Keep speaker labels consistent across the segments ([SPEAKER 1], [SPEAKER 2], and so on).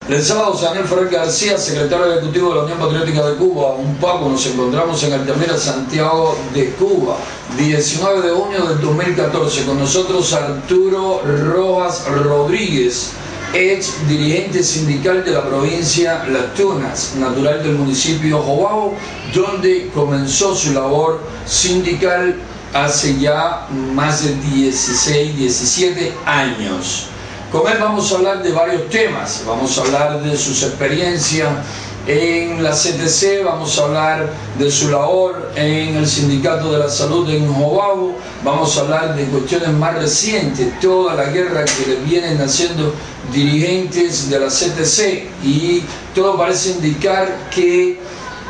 [SPEAKER 1] El sábado, Daniel Ferrer García, secretario ejecutivo de la Unión Patriótica de Cuba, UNPACU, nos encontramos en Altamira, Santiago de Cuba, 19 de junio del 2014. Con nosotros Arturo Rojas Rodríguez, ex dirigente sindical de la provincia Las Tunas, natural del municipio Joao, donde comenzó su labor sindical hace ya más de 16, 17 años. Con él vamos a hablar de varios temas, vamos a hablar de sus experiencias en la CTC, vamos a hablar de su labor en el Sindicato de la Salud en Joao, vamos a hablar de cuestiones más recientes, toda la guerra que le vienen haciendo dirigentes de la CTC, y todo parece indicar que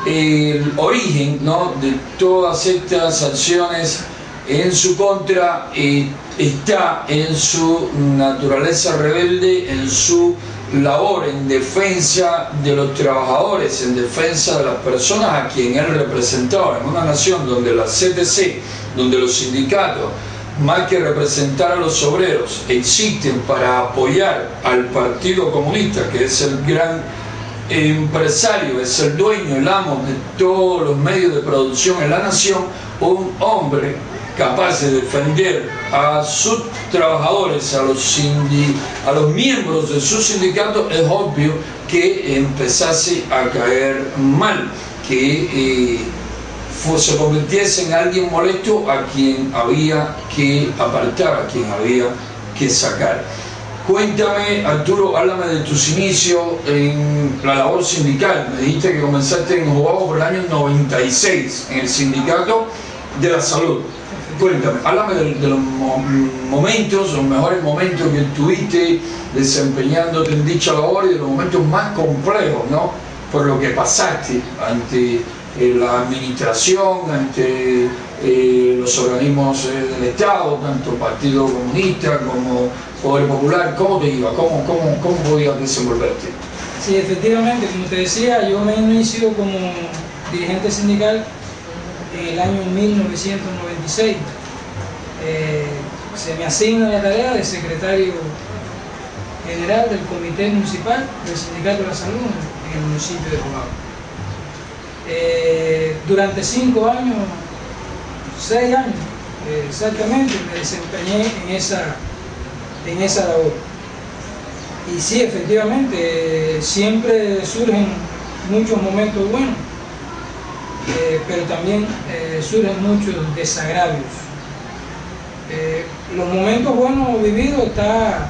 [SPEAKER 1] el origen, ¿no?, de todas estas acciones en su contra está en su naturaleza rebelde, en su labor en defensa de los trabajadores, en defensa de las personas a quien él representaba, en una nación donde la CTC, donde los sindicatos, más que representar a los obreros, existen para apoyar al Partido Comunista, que es el gran empresario, es el dueño, el amo de todos los medios de producción en la nación. Un hombre capaz de defender a sus trabajadores, a los miembros de su sindicato, es obvio que empezase a caer mal, que se convirtiese en alguien molesto a quien había que apartar, a quien había que sacar. Cuéntame, Arturo, háblame de tus inicios en la labor sindical. Me dijiste que comenzaste en Joao por el año 96, en el Sindicato de la Salud. Cuéntame, háblame de los momentos, los mejores momentos que tuviste desempeñándote en dicha labor y de los momentos más complejos, ¿no?, por lo que pasaste ante la administración, ante los organismos del Estado, tanto Partido Comunista como Poder Popular. ¿Cómo te iba? ¿Cómo podías desenvolverte?
[SPEAKER 2] Sí, efectivamente, como te decía, yo me inicio como dirigente sindical en el año 1996. Se me asigna la tarea de secretario general del Comité Municipal del Sindicato de la Salud en el municipio de Joao. Durante 5 años, 6 años exactamente, me desempeñé en esa labor. Y sí, efectivamente, siempre surgen muchos momentos buenos, pero también surgen muchos desagravios. Los momentos buenos vividos están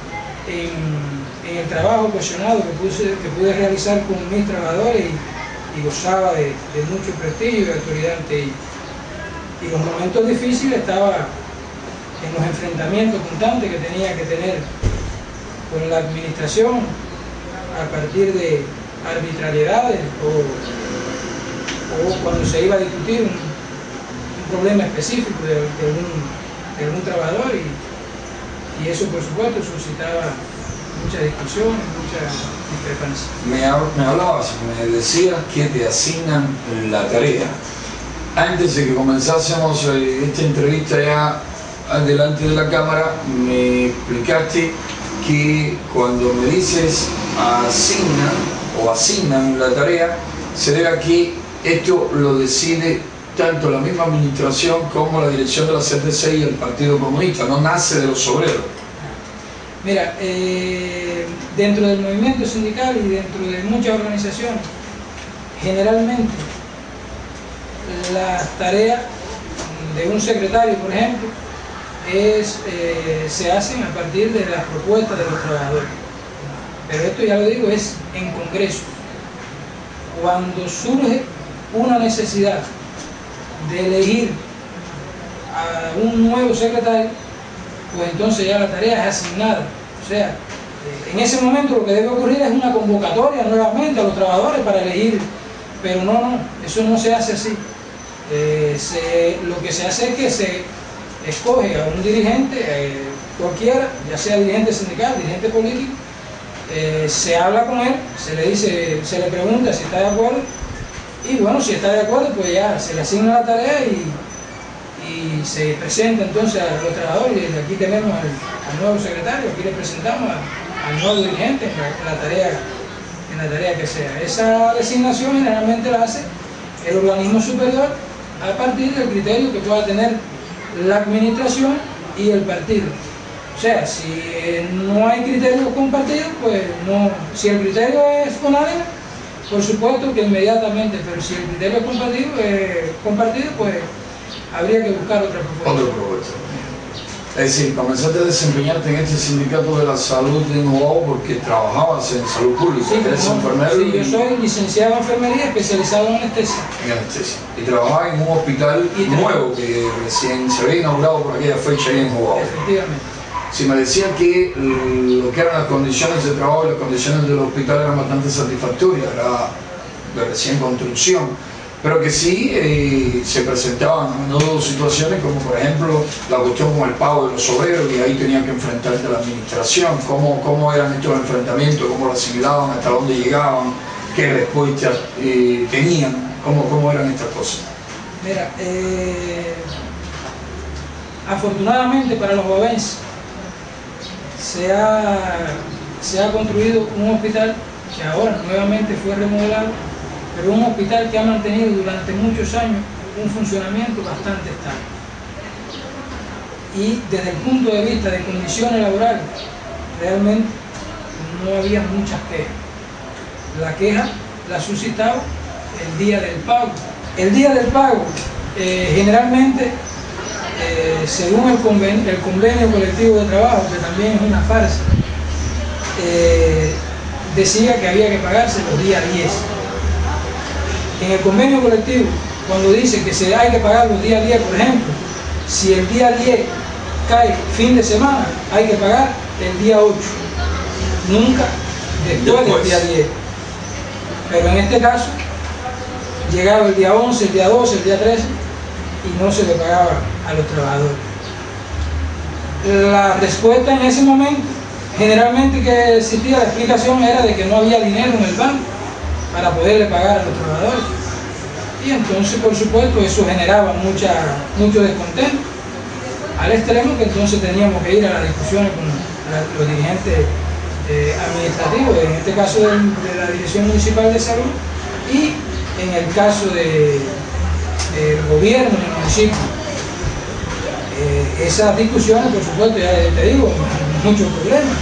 [SPEAKER 2] en el trabajo apasionado que pude realizar con mis trabajadores y gozaba de mucho prestigio y autoridad ante ellos. Y los momentos difíciles estaba en los enfrentamientos constantes que tenía que tener con la administración a partir de arbitrariedades o cuando se iba a discutir un problema específico de algún trabajador, y eso por supuesto suscitaba mucha discusión, mucha discrepancia.
[SPEAKER 1] Me hablabas, me decías que te asignan la tarea. Antes de que comenzásemos esta entrevista ya delante de la cámara, me explicaste que cuando me dices asignan la tarea, se debe a que esto lo decide tanto la misma administración como la dirección de la CTC y el Partido Comunista, no nace de los obreros.
[SPEAKER 2] Mira, dentro del movimiento sindical y dentro de muchas organizaciones, generalmente las tareas de un secretario, por ejemplo, se hacen a partir de las propuestas de los trabajadores. Pero esto, ya lo digo, es en congreso. Cuando surge una necesidad de elegir a un nuevo secretario, pues entonces ya la tarea es asignada. O sea, en ese momento lo que debe ocurrir es una convocatoria nuevamente a los trabajadores para elegir, pero no, eso no se hace así. Lo que se hace es que se escoge a un dirigente, cualquiera, ya sea dirigente sindical, dirigente político, se habla con él, se le pregunta si está de acuerdo, y bueno, si está de acuerdo, pues ya se le asigna la tarea y se presenta entonces a los trabajadores. Aquí tenemos al nuevo secretario, aquí le presentamos al nuevo dirigente en la tarea que sea. Esa designación generalmente la hace el organismo superior a partir del criterio que pueda tener la administración y el partido. O sea, si no hay criterios compartidos, pues no. Si el criterio es unánime, por supuesto que inmediatamente, pero si el criterio es compartido, pues habría que buscar otra propuesta.
[SPEAKER 1] Otra propuesta. Es decir, comenzaste a desempeñarte en este sindicato de la salud de Noao porque trabajabas en salud pública,
[SPEAKER 2] Sí,
[SPEAKER 1] eres enfermero.
[SPEAKER 2] Sí, yo soy licenciado en enfermería especializado en anestesia.
[SPEAKER 1] En anestesia. Y trabajabas en un hospital nuevo que recién se había inaugurado por aquella fecha ahí en Noao.
[SPEAKER 2] Efectivamente.
[SPEAKER 1] Si me decían que lo que eran las condiciones de trabajo y las condiciones del hospital eran bastante satisfactorias, era de recién construcción, pero que sí se presentaban a menudo situaciones como por ejemplo la cuestión con el pago de los obreros, y ahí tenían que enfrentarse a la administración, cómo eran estos enfrentamientos, cómo lo asimilaban, hasta dónde llegaban, qué respuestas tenían, cómo eran estas cosas.
[SPEAKER 2] Mira, afortunadamente para los boavenses se ha construido un hospital que ahora nuevamente fue remodelado, pero un hospital que ha mantenido durante muchos años un funcionamiento bastante estable. Y desde el punto de vista de condiciones laborales, realmente no había muchas quejas. La queja la suscitaba el día del pago. El día del pago, generalmente, según el convenio colectivo de trabajo, que también es una farsa, decía que había que pagarse los días 10. En el convenio colectivo, cuando dice que hay que pagar los días 10, por ejemplo, si el día 10 cae fin de semana, hay que pagar el día 8, nunca después del día 10. Pero en este caso, llegaba el día 11, el día 12, el día 13 y no se le pagaba a los trabajadores. La respuesta en ese momento, generalmente que existía la explicación era de que no había dinero en el banco para poderle pagar a los trabajadores. Y entonces, por supuesto, eso generaba mucho descontento, al extremo que entonces teníamos que ir a las discusiones con los dirigentes administrativos, en este caso de la Dirección Municipal de Salud, y en el caso del gobierno del municipio. Esas discusiones, por supuesto, ya te digo, muchos problemas,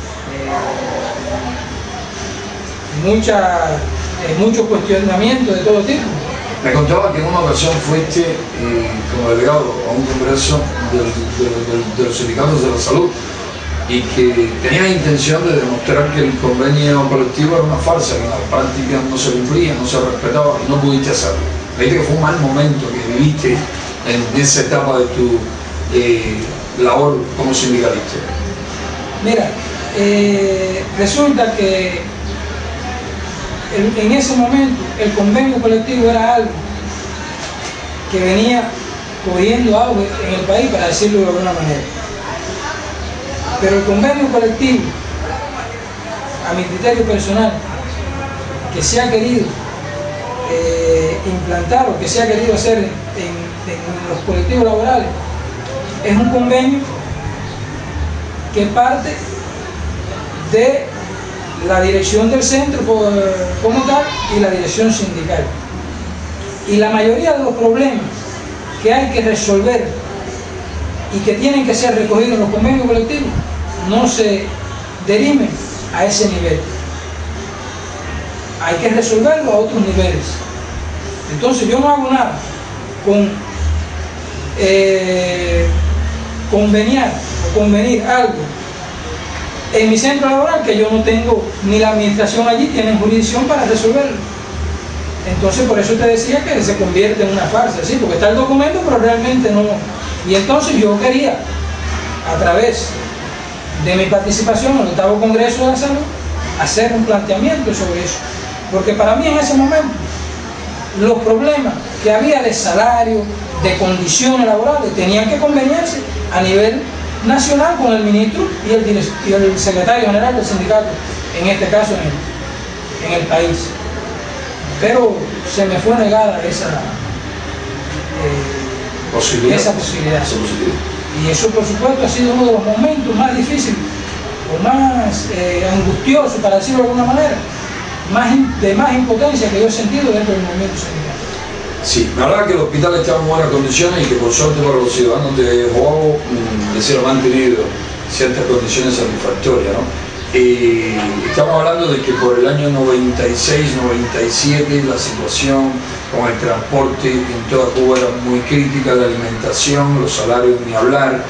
[SPEAKER 2] muchos cuestionamientos de todo tipo.
[SPEAKER 1] Me contaba que en una ocasión fuiste como delegado a un congreso de los sindicatos de la salud y que tenías intención de demostrar que el convenio colectivo era una farsa, que en la práctica no se cumplía, no se respetaba y no pudiste hacerlo. Me dijiste que fue un mal momento que viviste en esa etapa de tu labor como sindicalista.
[SPEAKER 2] Mira, resulta que en ese momento el convenio colectivo era algo que venía cogiendo auge en el país, para decirlo de alguna manera. Pero el convenio colectivo, a mi criterio personal, que se ha querido implantar o que se ha querido hacer en los colectivos laborales, es un convenio que parte de la dirección del centro como tal y la dirección sindical. Y la mayoría de los problemas que hay que resolver y que tienen que ser recogidos en los convenios colectivos no se dirimen a ese nivel. Hay que resolverlo a otros niveles. Entonces yo no hago nada con convenir algo en mi centro laboral que yo no tengo, ni la administración allí tiene jurisdicción para resolverlo. Entonces por eso te decía que se convierte en una farsa, ¿sí? Porque está el documento pero realmente no. Y entonces yo quería, a través de mi participación en el 8º Congreso de la Salud, hacer un planteamiento sobre eso. Porque para mí en ese momento los problemas que había de salario, de condiciones laborales, tenían que convenirse a nivel nacional con el ministro y el secretario general del sindicato, en este caso en el país. Pero se me fue negada esa posibilidad. Y eso, por supuesto, ha sido uno de los momentos más difíciles o más angustioso, para decirlo de alguna manera, de más impotencia que yo he sentido dentro del movimiento sindical.
[SPEAKER 1] Sí, la verdad que el hospital estaba en buenas condiciones y que por suerte para los ciudadanos de Joabo se han mantenido ciertas condiciones satisfactorias, ¿no? Estamos hablando de que por el año 96, 97 la situación con el transporte en toda Cuba era muy crítica, la alimentación, los salarios ni hablar.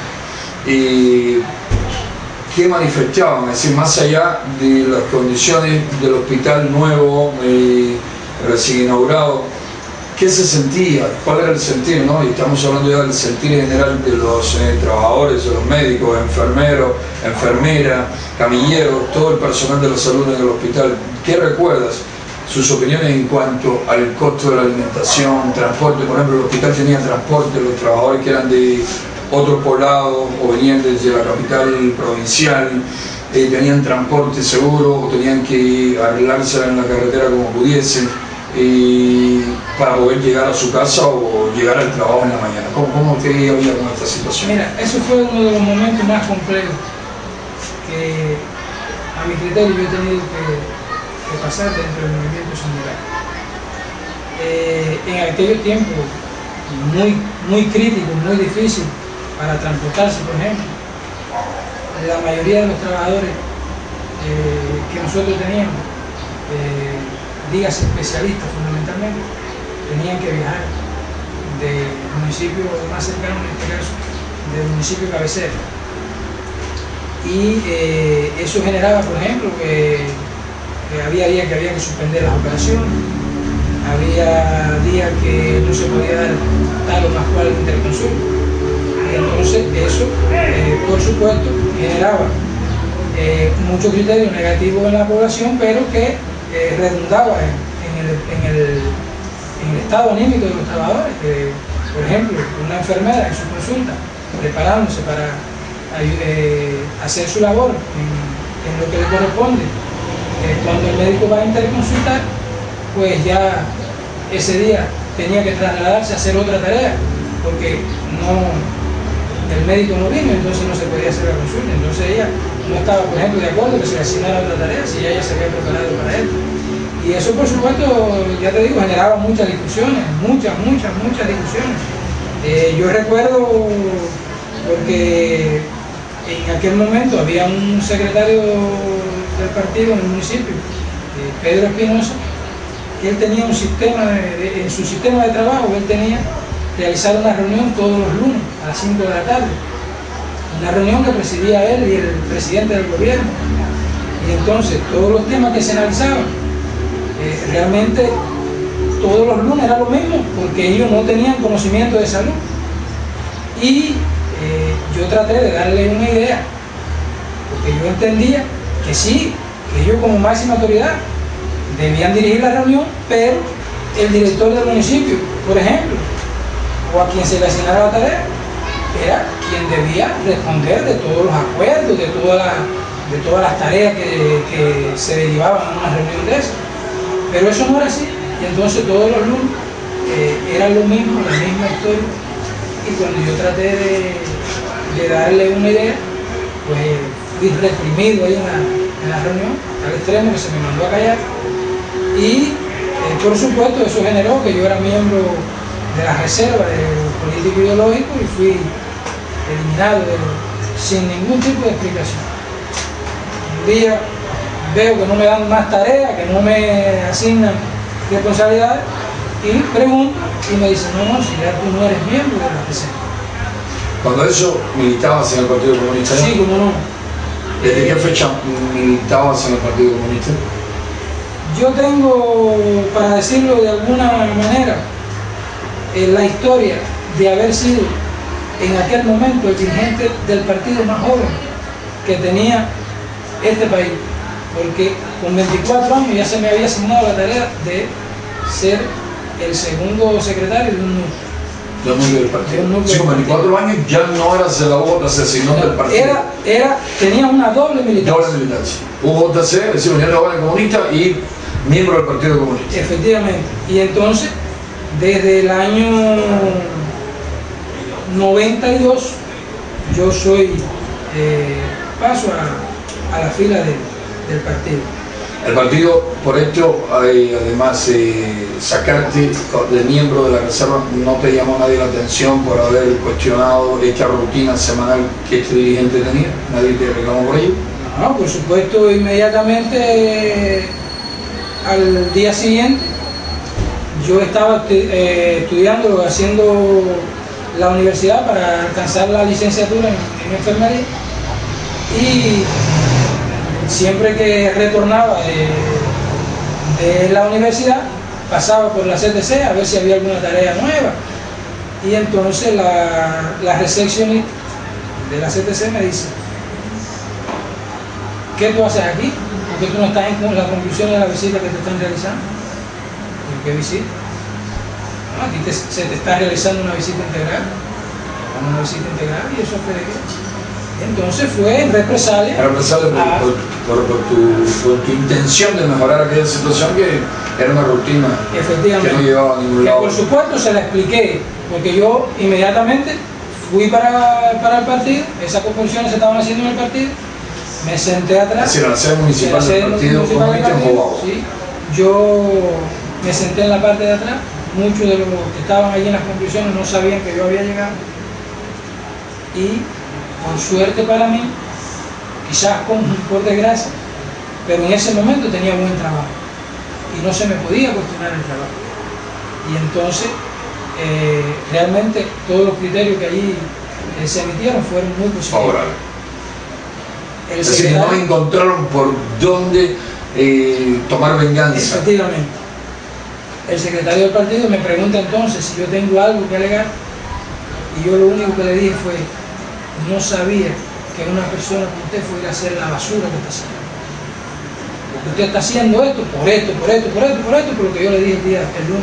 [SPEAKER 1] ¿Qué manifestaban? Es decir, más allá de las condiciones del hospital nuevo, recién inaugurado, ¿qué se sentía? ¿Cuál era el sentir? ¿No? Y estamos hablando ya del sentir general de los trabajadores, de los médicos, enfermeros, enfermeras, camilleros, todo el personal de la salud en el hospital. ¿Qué recuerdas? Sus opiniones en cuanto al costo de la alimentación, transporte. Por ejemplo, el hospital tenía transporte, los trabajadores que eran de otros poblados o venían desde la capital provincial, tenían transporte seguro, o tenían que arreglarse en la carretera como pudiesen, para poder llegar a su casa o llegar al trabajo en la mañana. ¿Cómo usted había con esta situación?
[SPEAKER 2] Mira, eso fue uno de los momentos más complejos que a mi criterio yo he tenido que pasar dentro del movimiento sindical. En aquellos tiempos muy críticos, muy difícil para transportarse, por ejemplo, la mayoría de los trabajadores que nosotros teníamos, dígase especialistas fundamentalmente, tenían que viajar del municipio más cercano, en este caso, del municipio cabecera. Y eso generaba, por ejemplo, que había días que había que suspender las operaciones, había días que no se podía dar tal o más cual interconsulta. Entonces eso, por supuesto, generaba mucho criterio negativo en la población, pero que redundaba en el estado anímico de los trabajadores. Por ejemplo, una enfermera en su consulta, preparándose para hacer su labor en lo que le corresponde, cuando el médico va a interconsultar, pues ya ese día tenía que trasladarse a hacer otra tarea, porque el médico no vino, entonces no se podía hacer la consulta. Entonces ella no estaba, por ejemplo, de acuerdo que se le asignara otra tarea si ella se había preparado para esto. Y eso, por supuesto, ya te digo, generaba muchas discusiones, muchas discusiones. Yo recuerdo, porque en aquel momento había un secretario del partido en el municipio, Pedro Espinosa, que él tenía un sistema, en su sistema de trabajo, él tenía realizar una reunión todos los lunes a las 5 de la tarde. Una reunión que presidía él y el presidente del gobierno. Y entonces todos los temas que se analizaban, realmente todos los lunes era lo mismo, porque ellos no tenían conocimiento de salud. Y yo traté de darle una idea, porque yo entendía que sí, que ellos como máxima autoridad debían dirigir la reunión, pero el director del municipio, por ejemplo, o a quien se le asignara la tarea, era quien debía responder de todos los acuerdos, de todas las tareas que se derivaban en una reunión de esa. Pero eso no era así, y entonces todos los lunes era lo mismo, la misma historia. Y cuando yo traté de darle una idea, pues fui reprimido ahí en la reunión, al extremo que se me mandó a callar. Y por supuesto eso generó que yo era miembro de la reserva del político ideológico y fui eliminado sin ningún tipo de explicación. Un día veo que no me dan más tareas, que no me asignan responsabilidades, y pregunto y me dicen, no, si ya tú no eres miembro de la reserva.
[SPEAKER 1] Cuando eso militabas en el Partido Comunista, ¿no?
[SPEAKER 2] Sí, cómo no.
[SPEAKER 1] ¿Desde qué fecha militabas en el Partido Comunista?
[SPEAKER 2] Yo tengo, para decirlo de alguna manera, la historia de haber sido en aquel momento el dirigente del partido más joven que tenía este país, porque con 24 años ya se me había asignado la tarea de ser el segundo secretario de un núcleo.
[SPEAKER 1] Del partido. Sí, con 24 años ya no eras de la UJC, sino del partido.
[SPEAKER 2] Tenía una doble militancia.
[SPEAKER 1] Doble militancia. UJC, es decir, Unión de Jóvenes Comunistas, y miembro del Partido Comunista.
[SPEAKER 2] Efectivamente. Y entonces, desde el año 92, yo paso a la fila del partido.
[SPEAKER 1] El partido, por esto, además sacarte de miembro de la reserva, no te llamó nadie la atención por haber cuestionado esta rutina semanal que este dirigente tenía. ¿Nadie te reclamó por ello?
[SPEAKER 2] No, por supuesto, inmediatamente al día siguiente yo estaba estudiando, haciendo la universidad para alcanzar la licenciatura en enfermería, y siempre que retornaba de la universidad pasaba por la CTC a ver si había alguna tarea nueva, y entonces la recepcionista de la CTC me dice: ¿qué tú haces aquí? ¿Por qué tú no estás en la conclusión de la visita que te están realizando? ¿Qué visita? No, aquí se te está realizando una visita integral. Una visita integral, ¿y eso fue de qué? Entonces fue en represalia.
[SPEAKER 1] Por tu intención de mejorar aquella situación, que era una rutina
[SPEAKER 2] efectivamente,
[SPEAKER 1] que no llevaba a ningún lado.
[SPEAKER 2] Por supuesto se la expliqué, porque yo inmediatamente fui para el partido, esas composiciones se estaban haciendo en el partido, me senté atrás.
[SPEAKER 1] Es decir, en la sede municipal del partido comunista en Joao.
[SPEAKER 2] Sí, yo me senté en la parte de atrás. Muchos de los que estaban allí en las conclusiones no sabían que yo había llegado, y por suerte para mí, quizás por desgracia, pero en ese momento tenía buen trabajo y no se me podía cuestionar el trabajo, y entonces realmente todos los criterios que allí se emitieron fueron muy positivos.
[SPEAKER 1] Favorable. Es decir, no encontraron por dónde tomar venganza.
[SPEAKER 2] Efectivamente. El secretario del partido me pregunta entonces si yo tengo algo que alegar, y yo lo único que le dije fue: no sabía que una persona como usted fuera a hacer la basura que está haciendo. Porque usted está haciendo esto, por esto, por lo que yo le dije el lunes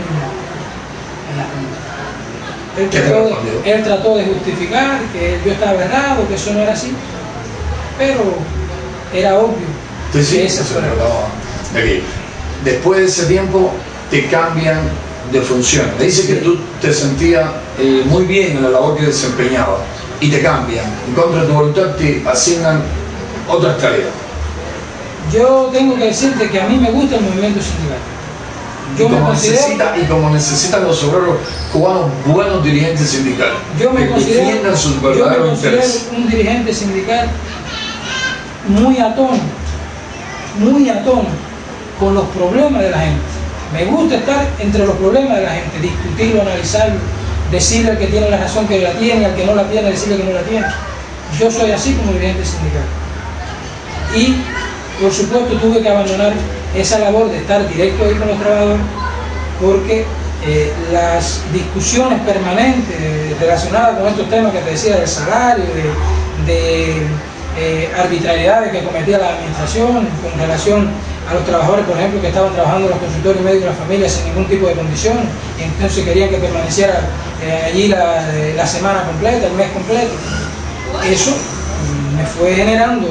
[SPEAKER 2] en la Junta. Él trató de justificar que yo estaba errado, que eso no era así, pero era obvio que esa fuera.
[SPEAKER 1] Después de ese tiempo te cambian de función. Me dice que tú te sentías muy bien en la labor que desempeñabas, y te cambian, en contra de tu voluntad te asignan otras tareas.
[SPEAKER 2] Yo tengo que decirte que a mí me gusta el movimiento sindical.
[SPEAKER 1] Y como necesitan los obreros cubanos buenos dirigentes sindicales,
[SPEAKER 2] yo me considero un dirigente sindical muy atónito con los problemas de la gente. Me gusta estar entre los problemas de la gente, discutirlo, analizarlo, decirle al que tiene la razón que la tiene, al que no la tiene, decirle que no la tiene. Yo soy así como dirigente sindical. Y, por supuesto, tuve que abandonar esa labor de estar directo ahí con los trabajadores, porque las discusiones permanentes relacionadas con estos temas que te decía del salario, de arbitrariedades que cometía la administración con relación a los trabajadores, por ejemplo, que estaban trabajando en los consultorios médicos de la familia sin ningún tipo de condición, y entonces querían que permaneciera allí la semana completa, el mes completo. Eso me fue generando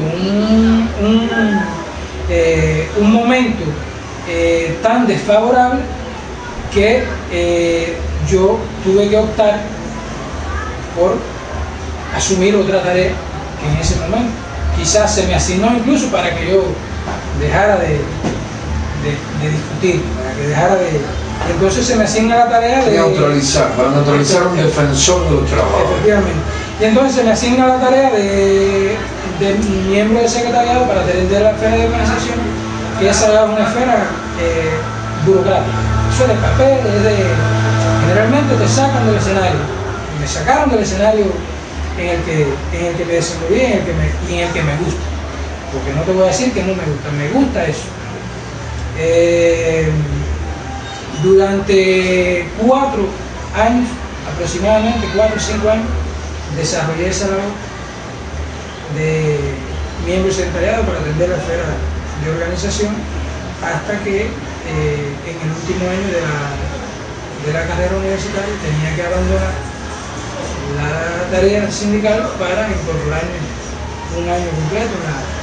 [SPEAKER 2] un momento tan desfavorable que yo tuve que optar por asumir otra tarea que en ese momento quizás se me asignó incluso para que yo dejara de discutir, para que dejara de... Entonces se me asigna la tarea de...
[SPEAKER 1] para neutralizar un defensor de los trabajadores.
[SPEAKER 2] Efectivamente. Y entonces se me asigna la tarea de miembro del secretariado para atender la esfera de organización, que esa es una esfera burocrática. Eso es de papel, generalmente te sacan del escenario. Me sacaron del escenario en el que me desenvolví y en el que me gusta. Porque no te voy a decir que no me gusta eso. Durante 4 años, aproximadamente 4 o 5 años, desarrollé esa labor de miembro del secretariado para atender la esfera de organización, hasta que en el último año de la carrera universitaria tenía que abandonar la tarea sindical para incorporarme un año completo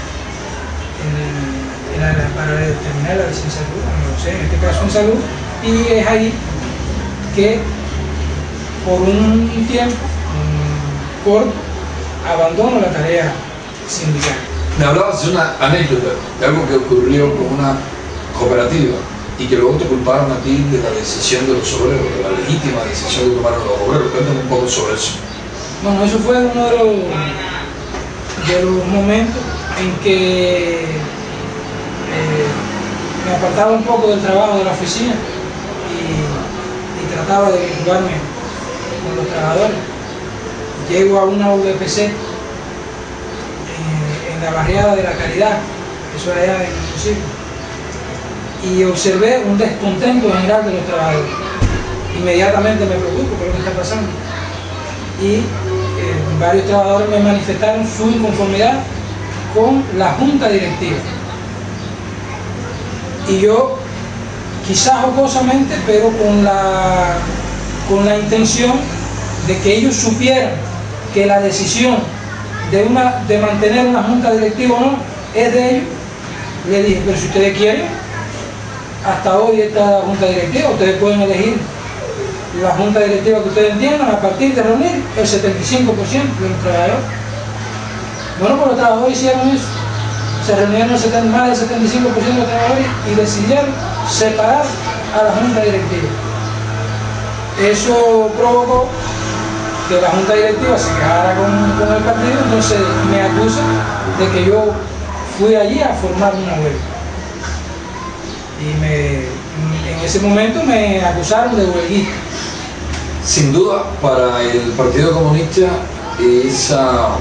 [SPEAKER 2] para terminar la licenciatura, no sé, en este caso en salud, y es ahí que por un tiempo corto abandono la tarea sindical.
[SPEAKER 1] Me hablabas de una anécdota, de algo que ocurrió con una cooperativa y que luego te culparon a ti de la decisión de los obreros, de la legítima decisión que tomaron los obreros. Cuéntame un poco sobre eso.
[SPEAKER 2] Bueno, eso fue uno de los momentos en que me apartaba un poco del trabajo de la oficina y trataba de vincularme con los trabajadores. Llego a una VPC en la barriada de La Caridad, eso allá en el municipio, y observé un descontento general de los trabajadores. Inmediatamente me preocupo por lo que está pasando. Y varios trabajadores me manifestaron su inconformidad con la junta directiva. Y yo, quizás jocosamente, pero con la intención de que ellos supieran que la decisión de mantener una junta directiva o no es de ellos, le dije, pero si ustedes quieren, hasta hoy está la junta directiva, ustedes pueden elegir la junta directiva que ustedes entiendan a partir de reunir el 75% de los trabajadores. Bueno, pues los trabajadores hicieron eso, se reunieron más del 75% de los trabajadores y decidieron separar a la junta directiva. Eso provocó que la junta directiva se quedara con el partido, entonces me acusan de que yo fui allí a formar una huelga. Y en ese momento me acusaron de huelguista.
[SPEAKER 1] Sin duda, para el Partido Comunista, esa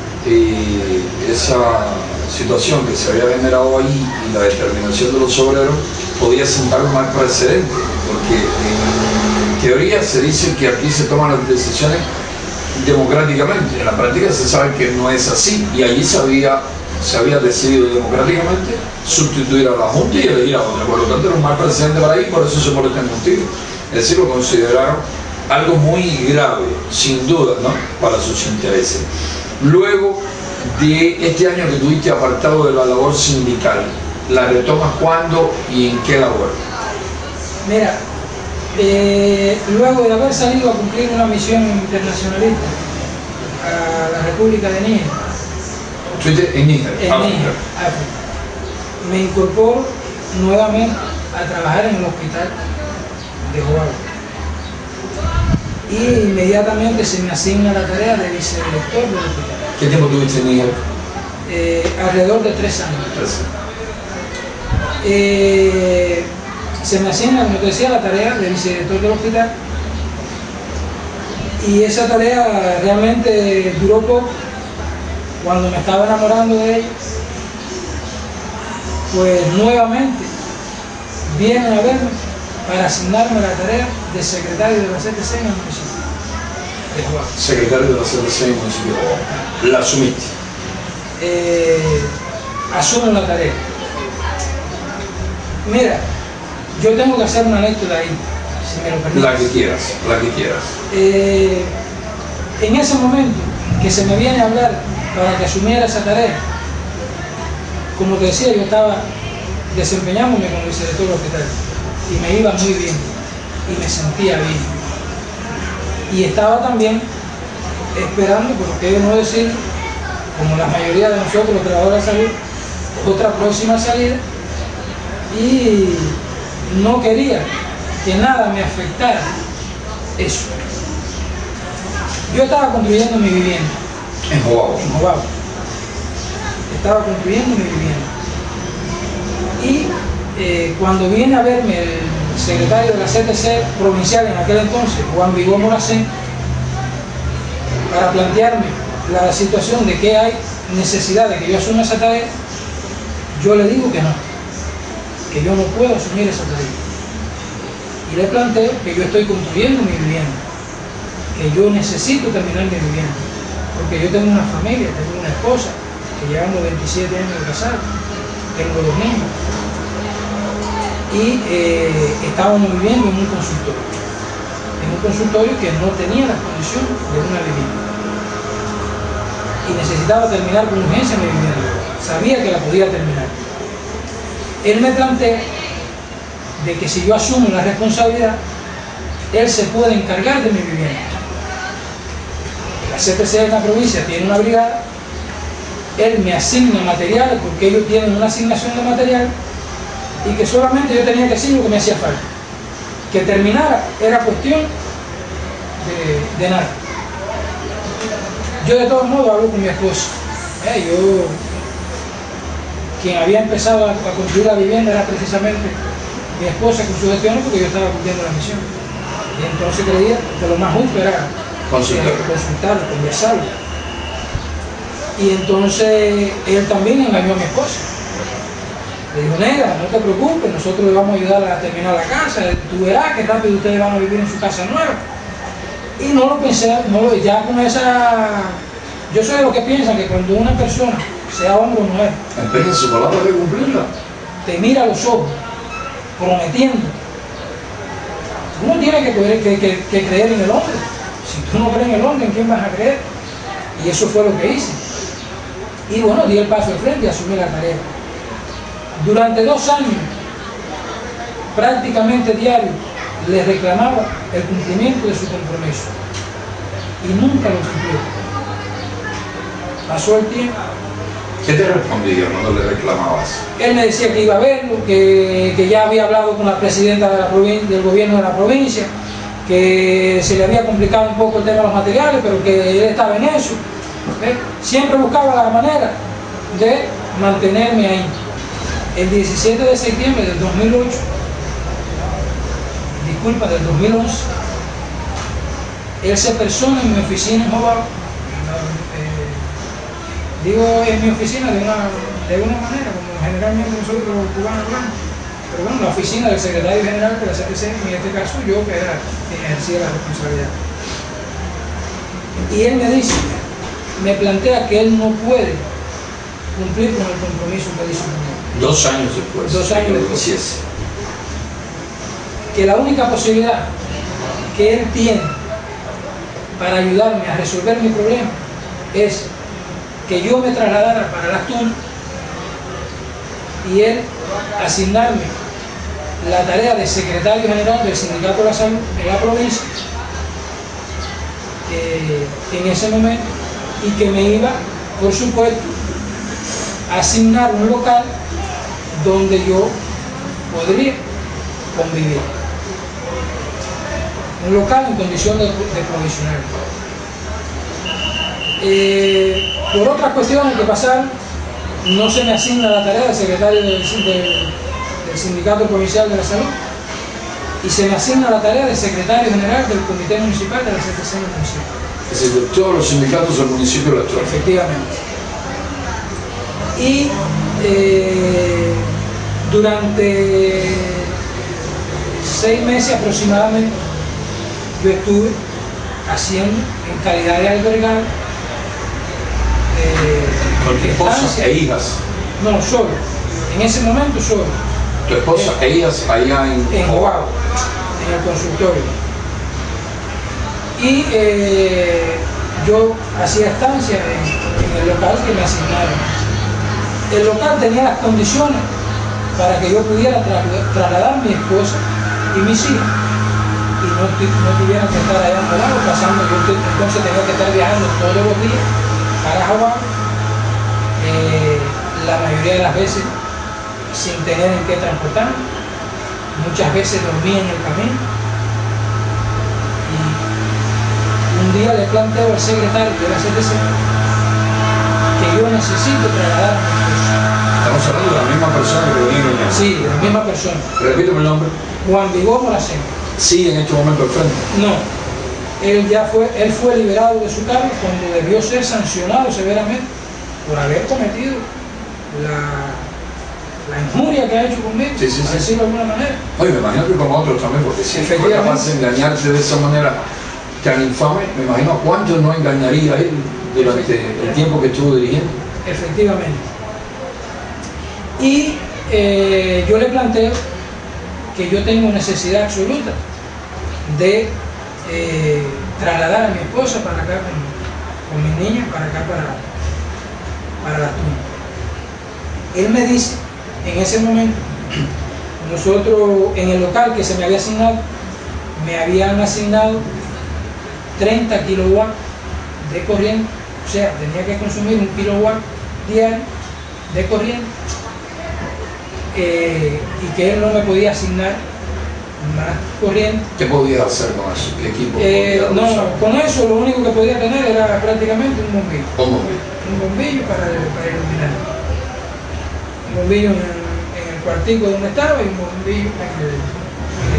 [SPEAKER 1] situación que se había generado ahí y la determinación de los obreros podía sentar un mal precedente, porque en teoría se dice que aquí se toman las decisiones democráticamente. En la práctica se sabe que no es así, y allí se había decidido democráticamente sustituir a la Junta y elegir a otra. Por lo tanto, era un mal precedente para ahí, por eso se molestan contigo. Es decir, lo consideraron algo muy grave, sin duda, ¿no?, para sus intereses. Luego de este año que tuviste apartado de la labor sindical, ¿la retomas cuándo y en qué labor?
[SPEAKER 2] Mira, luego de haber salido a cumplir una misión internacionalista a la República de Níger,
[SPEAKER 1] ¿Estuviste en Níger?
[SPEAKER 2] En Níger, me incorporo nuevamente a trabajar en el hospital de Joao. Y inmediatamente se me asigna la tarea de vicedirector del hospital.
[SPEAKER 1] ¿Qué tiempo tuviste en Níger?
[SPEAKER 2] Alrededor de 3 años.
[SPEAKER 1] 3 años.
[SPEAKER 2] Se me asigna, como te decía, la tarea de vicedirector del hospital. Y esa tarea realmente duró poco. Cuando me estaba enamorando de ella, pues nuevamente vienen a verme para asignarme la tarea de secretario de la CTC en el municipio de Joao.
[SPEAKER 1] Secretario de la CTC en el municipio de Joao. ¿La asumiste?
[SPEAKER 2] Asumo la tarea. Mira, yo tengo que hacer una anécdota ahí, si me lo permites.
[SPEAKER 1] La que quieras, la que quieras.
[SPEAKER 2] En ese momento que se me viene a hablar para que asumiera esa tarea, como te decía, yo estaba desempeñándome como vicedirector del hospital y me iba muy bien y me sentía bien, y estaba también esperando, por qué no decir, como la mayoría de nosotros los trabajadores de salud, otra próxima salida, y no quería que nada me afectara eso. Yo estaba construyendo mi vivienda
[SPEAKER 1] en Joao.
[SPEAKER 2] En Joao. Estaba construyendo mi vivienda. Y cuando viene a verme el secretario de la CTC provincial en aquel entonces, Juan Vigó Moracén, para plantearme la situación de que hay necesidad de que yo asuma esa tarea, yo le digo que no, que yo no puedo asumir esa tarea. Y le planteo que yo estoy construyendo mi vivienda, que yo necesito terminar mi vivienda, porque yo tengo una familia, tengo una esposa, que llevamos 27 años de casado, tengo 2 niños, y estábamos viviendo en un consultorio que no tenía las condiciones de una vivienda, y necesitaba terminar con urgencia mi vivienda, sabía que la podía terminar. Él me plantea de que si yo asumo la responsabilidad, él se puede encargar de mi vivienda. La CTC de la provincia tiene una brigada él me asigna materiales, porque ellos tienen una asignación de material, y que solamente yo tenía que decir lo que me hacía falta. Que terminara era cuestión de nada. Yo de todos modos hablo con mi esposa. Yo, quien había empezado a construir la vivienda era precisamente mi esposa con sus gestiones, porque yo estaba cumpliendo la misión. Y entonces creía que lo más justo era consultarlo, conversarlo. Y entonces él también engañó a mi esposa. Le dijo: negra, no te preocupes, nosotros le vamos a ayudar a terminar la casa, tú verás que rápido ustedes van a vivir en su casa nueva. Y no lo pensé, ya con esa... Yo soy de los que piensan que cuando una persona, sea hombre o mujer,
[SPEAKER 1] empeña su palabra de cumplirla,
[SPEAKER 2] te mira a los ojos, prometiendo, uno tiene que creer en el hombre. Si tú no crees en el hombre, ¿en quién vas a creer? Y eso fue lo que hice. Y bueno, di el paso de frente y asumí la tarea. Durante 2 años, prácticamente diario, le reclamaba el cumplimiento de su compromiso. Y nunca lo cumplió. Pasó el tiempo.
[SPEAKER 1] ¿Qué te respondía cuando le reclamabas?
[SPEAKER 2] Él me decía que iba a verlo, que ya había hablado con la presidenta de del gobierno de la provincia, que se le había complicado un poco el tema de los materiales, pero que él estaba en eso. Siempre buscaba la manera de mantenerme ahí. El 17 de septiembre del 2008, del 2011, él se persona en mi oficina en Jobao. Digo en mi oficina de una manera, como generalmente nosotros los cubanos hablamos, pero bueno, la oficina del secretario general de la CTC, en este caso yo, que era quien ejercía la responsabilidad. Y él me dice, me plantea que él no puede cumplir con el compromiso que hizo conmigo.
[SPEAKER 1] 2 años después.
[SPEAKER 2] 2 años después.
[SPEAKER 1] Sí es.
[SPEAKER 2] Que la única posibilidad que él tiene para ayudarme a resolver mi problema es que yo me trasladara para Las Tunas y él asignarme la tarea de secretario general del Sindicato de la Salud en la provincia en ese momento, y que me iba, por supuesto, a asignar un local donde yo podría convivir. Un local en condición de provisional. Por otras cuestiones que pasaron, no se me asigna la tarea de secretario del Sindicato Provincial de la Salud, y se me asigna la tarea de secretario general del Comité Municipal de la CTC del municipio.
[SPEAKER 1] Es decir, todos los sindicatos del municipio lo actual.
[SPEAKER 2] Efectivamente. Y durante 6 meses aproximadamente yo estuve haciendo en calidad de albergado
[SPEAKER 1] ¿Con tu esposa e hijas?
[SPEAKER 2] No, solo. En ese momento solo.
[SPEAKER 1] ¿Tu esposa e hijas allá
[SPEAKER 2] en Jobao, en el consultorio? Y yo hacía estancia en el local que me asignaron. El local tenía las condiciones para que yo pudiera trasladar a mi esposa y mis hijas, y no tuvieran que estar allá en Jobao pasando. Yo entonces tenía que estar viajando todos los días para Jobao, la mayoría de las veces sin tener en qué transportar. Muchas veces dormía en el camino. Y un día le planteo al secretario de la CTC que yo necesito trasladar a mi esposa.
[SPEAKER 1] Estamos hablando de la misma persona que venía engañando.
[SPEAKER 2] Sí, de la misma persona.
[SPEAKER 1] Repíteme el nombre.
[SPEAKER 2] Juan Vigor Moracén.
[SPEAKER 1] Sí, en este momento al frente.
[SPEAKER 2] No. Él fue liberado de su cargo cuando debió ser sancionado severamente por haber cometido la injuria que ha hecho conmigo,
[SPEAKER 1] sí,
[SPEAKER 2] por decirlo de alguna manera.
[SPEAKER 1] Oye, me imagino que con otros también, porque si fue capaz de engañarte de esa manera tan infame, me imagino a cuántos no engañaría él durante el tiempo que estuvo dirigiendo.
[SPEAKER 2] Efectivamente. Y yo le planteo que yo tengo necesidad absoluta de trasladar a mi esposa para acá con mis niñas, para acá, para Las Tunas. Él me dice, en ese momento, nosotros en el local que se me había asignado, me habían asignado 30 kilowatts de corriente, o sea, tenía que consumir 1 kilowatt diario de corriente, y que él no me podía asignar más corriente.
[SPEAKER 1] ¿Qué podías hacer con eso? ¿Qué equipo podías usar?
[SPEAKER 2] No, con eso lo único que podía tener era prácticamente un bombillo.
[SPEAKER 1] Un bombillo.
[SPEAKER 2] Un bombillo para iluminar. Un bombillo en el cuartico donde estaba y un bombillo en el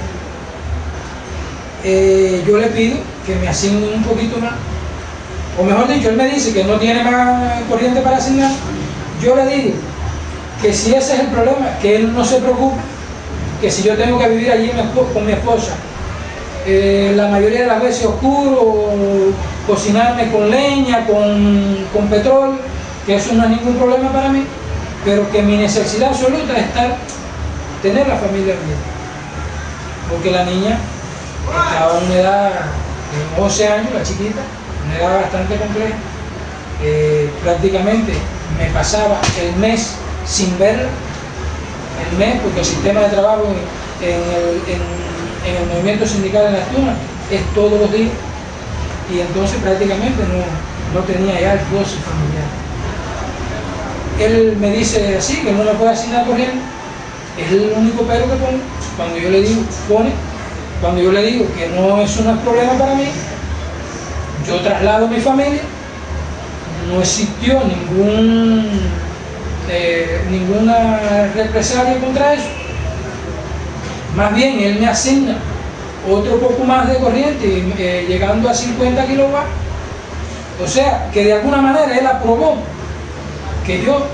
[SPEAKER 2] baño. Yo le pido que me asignen un poquito más, o mejor dicho, él me dice que no tiene más corriente para asignar. Yo le digo que si ese es el problema, que él no se preocupe, que si yo tengo que vivir allí con mi esposa, la mayoría de las veces oscuro, o cocinarme con leña, con petróleo, que eso no es ningún problema para mí, pero que mi necesidad absoluta es tener la familia bien. Porque la niña estaba en una edad de 11 años, la chiquita, una edad bastante compleja. Prácticamente me pasaba el mes sin verla, el mes, porque el sistema de trabajo en el movimiento sindical de las Tunas es todos los días, y entonces prácticamente no tenía ya el goce familiar. Él me dice así, que no me puede asignar corriente, es el único pero que pone. Cuando yo le digo, cuando yo le digo que no es un problema para mí, yo traslado a mi familia, no existió ninguna represalia contra eso. Más bien, él me asigna otro poco más de corriente, llegando a 50 kilovatios. O sea, que de alguna manera él aprobó que yo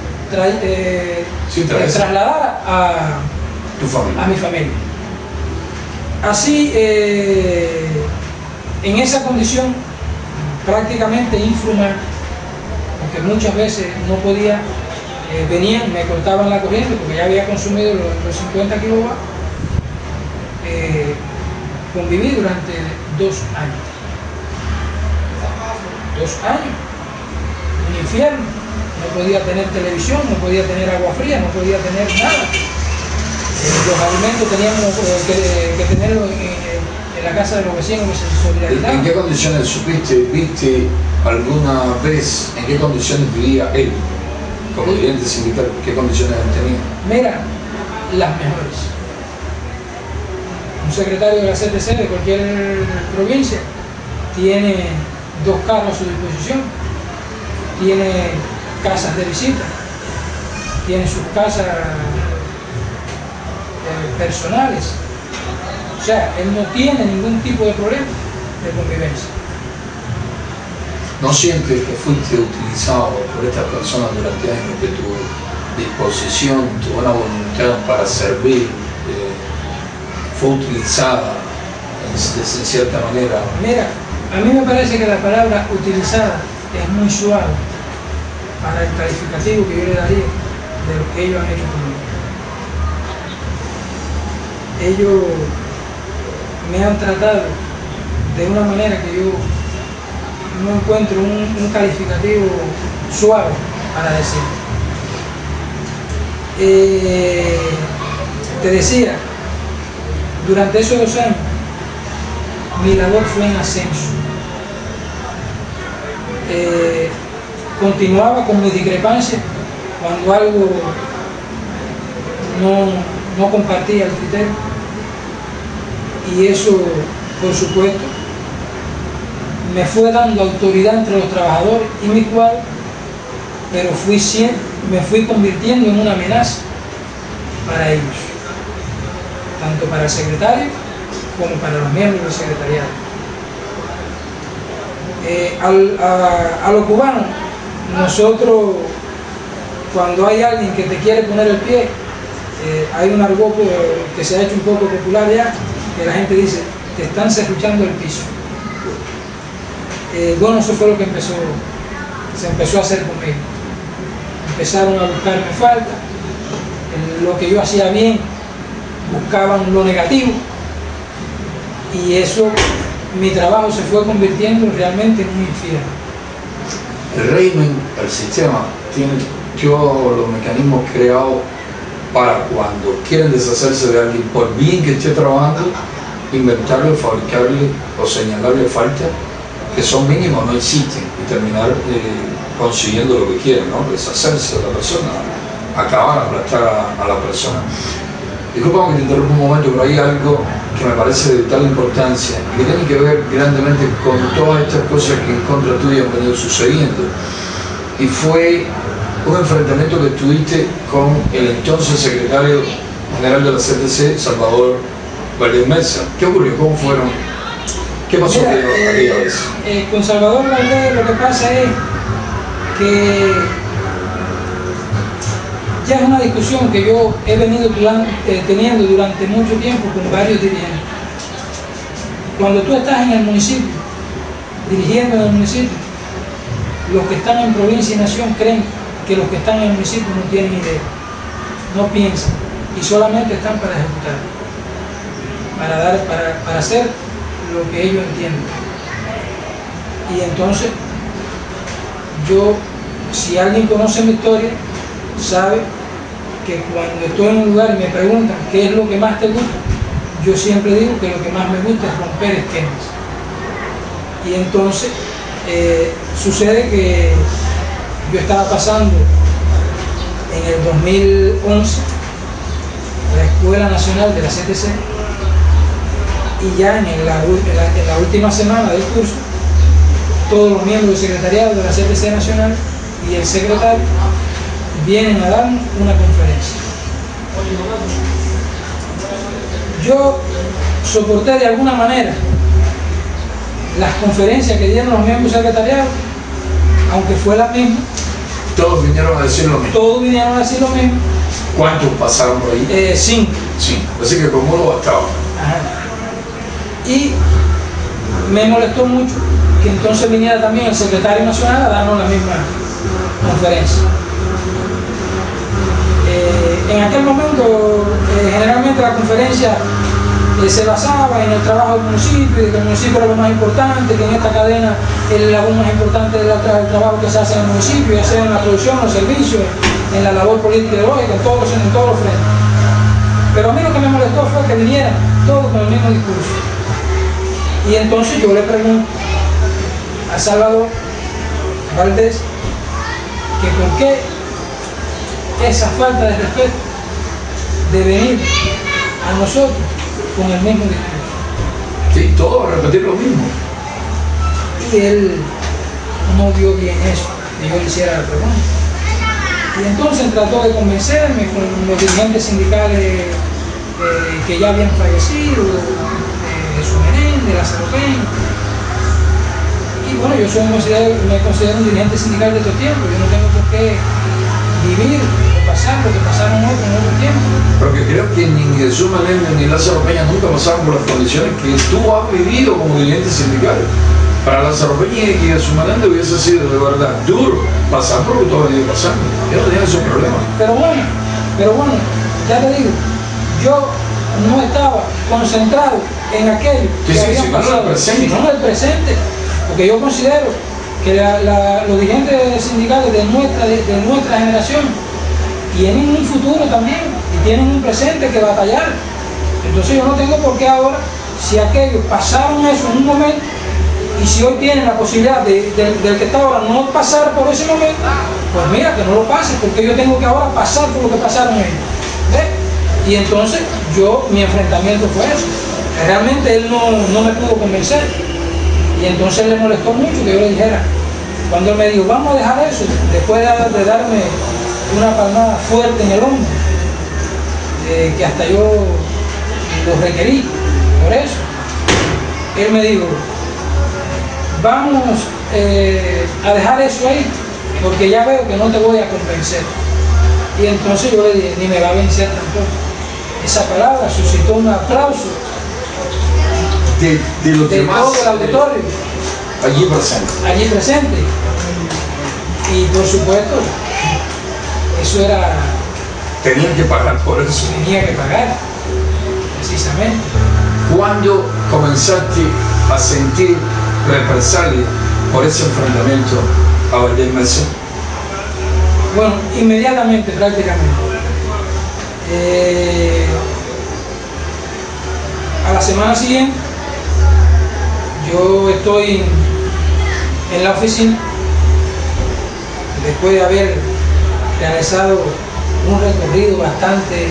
[SPEAKER 2] trasladara a mi familia. Así, en esa condición, prácticamente infrahumana, porque muchas veces no podía, venían, me cortaban la corriente porque ya había consumido los 50 kilovatios. Conviví durante 2 años. 2 años. Un infierno. No podía tener televisión, no podía tener agua fría, no podía tener nada. Los alimentos teníamos que tenerlos en la casa de los vecinos que se solidarizaban.
[SPEAKER 1] ¿En qué condiciones viste alguna vez, en qué condiciones vivía él como dirigente sindical? ¿Qué condiciones él tenía?
[SPEAKER 2] Mira, las mejores. Un secretario de la CTC de cualquier provincia tiene 2 carros a su disposición, tiene casas de visita, tiene sus casas personales. O sea, él no tiene ningún tipo de problema de convivencia.
[SPEAKER 1] ¿No sientes que fuiste utilizado por estas personas durante años, que tu disposición, tu buena voluntad para servir fue utilizada de cierta manera?
[SPEAKER 2] Mira, a mí me parece que la palabra utilizada es muy suave para el calificativo que yo le daría de lo que ellos han hecho conmigo. Ellos me han tratado de una manera que yo no encuentro un calificativo suave para decir. Te decía, durante esos 2 años mi labor fue en ascenso. Continuaba con mi discrepancia cuando algo no compartía el criterio, y eso, por supuesto, me fue dando autoridad entre los trabajadores y mi cuadro, pero me fui convirtiendo en una amenaza para ellos, tanto para el secretario como para los miembros del secretariado. A los cubanos, nosotros, cuando hay alguien que te quiere poner el pie, hay un argot que se ha hecho un poco popular ya, que la gente dice, te están serruchando el piso. Bueno, eso fue lo que se empezó a hacer conmigo. Empezaron a buscarme falta, lo que yo hacía bien, buscaban lo negativo, y eso, mi trabajo se fue convirtiendo realmente en un infierno.
[SPEAKER 1] El régimen, el sistema, tiene los mecanismos creados para cuando quieren deshacerse de alguien, por bien que esté trabajando, inventarle, fabricarle o señalarle faltas que son mínimas, no existen, y terminar consiguiendo lo que quieren, ¿no? Deshacerse de la persona, acabar, aplastar a la persona. Disculpa que te interrumpa un momento, pero hay algo que me parece de vital importancia y que tiene que ver grandemente con todas estas cosas que en contra tuya han venido sucediendo. Y fue un enfrentamiento que tuviste con el entonces secretario general de la CTC, Salvador Valdés Mesa. ¿Qué ocurrió? ¿Cómo fueron? ¿Qué pasó aquella vez?
[SPEAKER 2] Con Salvador Valdés lo que pasa es que ya es una discusión que yo he venido teniendo durante mucho tiempo con varios dirigentes. Cuando tú estás en el municipio, dirigiendo en el municipio, los que están en provincia y nación creen que los que están en el municipio no tienen idea, no piensan y solamente están para ejecutar, para hacer lo que ellos entienden. Y entonces, si alguien conoce mi historia, sabe que cuando estoy en un lugar y me preguntan qué es lo que más te gusta, yo siempre digo que lo que más me gusta es romper esquemas. Y entonces sucede que yo estaba pasando en el 2011 la Escuela Nacional de la CTC y ya en la última semana del curso todos los miembros del secretariado de la CTC Nacional y el secretario vienen a darnos una conferencia. Yo soporté de alguna manera las conferencias que dieron los miembros del secretariado, aunque fue la misma.
[SPEAKER 1] Todos vinieron a decir lo mismo.
[SPEAKER 2] Todos vinieron a decir lo mismo.
[SPEAKER 1] ¿Cuántos pasaron por ahí?
[SPEAKER 2] 5.
[SPEAKER 1] Sí, así que con uno bastaba.
[SPEAKER 2] Ajá. Y me molestó mucho que entonces viniera también el secretario nacional a darnos la misma conferencia. En aquel momento, generalmente la conferencia se basaba en el trabajo del municipio, y que el municipio era lo más importante, que en esta cadena el labor más importante es el trabajo que se hace en el municipio, ya sea en la producción, los servicios, en la labor política ideológica, en todos los frentes. Pero a mí lo que me molestó fue que vinieran todos con el mismo discurso. Y entonces yo le pregunto a Salvador Valdés que por qué esa falta de respeto de venir a nosotros con el mismo discurso.
[SPEAKER 1] Sí, todos a repetir lo mismo.
[SPEAKER 2] Y él no vio bien eso, que yo le hiciera la pregunta. Y entonces trató de convencerme con los dirigentes sindicales que ya habían fallecido, Jesús Menéndez, Lázaro Peña. Y bueno, yo me considero un dirigente sindical de estos tiempos, yo no tengo por qué vivir o pasar lo que pasaron otros en otro tiempo.
[SPEAKER 1] Porque creo que ni Jesús Menéndez ni Lázaro Peña nunca pasaron por las condiciones que tú has vivido como dirigente sindical. Para Lázaro Peña y Jesús Menéndez hubiese sido de verdad duro pasar por lo que tú has venido pasando. Yo no tenía esos problemas.
[SPEAKER 2] Pero bueno, ya te digo, yo no estaba concentrado en aquello que había pasado, sino en el presente, porque yo considero que los dirigentes sindicales de nuestra generación tienen un futuro también y tienen un presente que batallar. Entonces yo no tengo por qué ahora, si aquellos pasaron eso en un momento y si hoy tienen la posibilidad del que está ahora no pasar por ese momento, pues mira, que no lo pase, porque yo tengo que ahora pasar por lo que pasaron ellos. ¿Ves? Y entonces mi enfrentamiento fue eso. Realmente él no me pudo convencer. Y entonces le molestó mucho que yo le dijera, cuando él me dijo, vamos a dejar eso, después de darme una palmada fuerte en el hombro, que hasta yo lo requerí por eso, él me dijo, vamos a dejar eso ahí, porque ya veo que no te voy a convencer. Y entonces yo le dije, ni me va a vencer tampoco. Esa palabra suscitó un aplauso
[SPEAKER 1] de los demás,
[SPEAKER 2] todo el auditorio
[SPEAKER 1] allí
[SPEAKER 2] presente. Y por supuesto, eso era...
[SPEAKER 1] Tenían que pagar por eso.
[SPEAKER 2] Tenía que pagar, precisamente.
[SPEAKER 1] ¿Cuándo comenzaste a sentir represalia por ese enfrentamiento a Valdés Mesa?
[SPEAKER 2] Bueno, inmediatamente, prácticamente. A la semana siguiente, yo estoy en la oficina después de haber realizado un recorrido bastante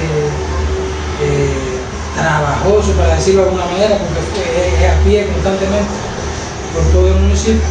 [SPEAKER 2] trabajoso, para decirlo de alguna manera, porque es a pie constantemente por todo el municipio,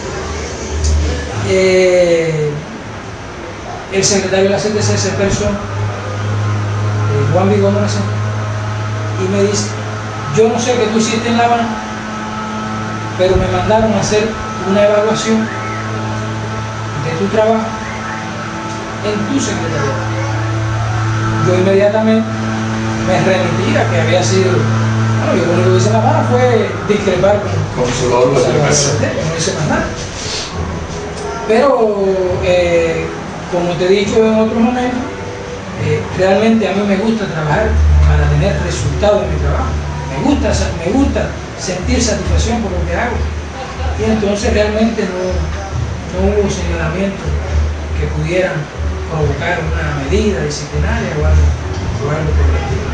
[SPEAKER 2] el secretario de la CTC se persona, Juan Vigón, y me dice: yo no sé qué tú hiciste en La Habana, pero me mandaron a hacer una evaluación de tu trabajo en tu secretaría. Yo inmediatamente me remití a que había sido, bueno, yo lo único que hice en La Habana fue discrepar con
[SPEAKER 1] Salvador Ortega,
[SPEAKER 2] no hice más nada. Pero, como te he dicho en otros momentos, realmente a mí me gusta trabajar para tener resultados en mi trabajo. Me gusta sentir satisfacción por lo que hago. Y entonces realmente no hubo señalamientos que pudieran provocar una medida disciplinaria o algo por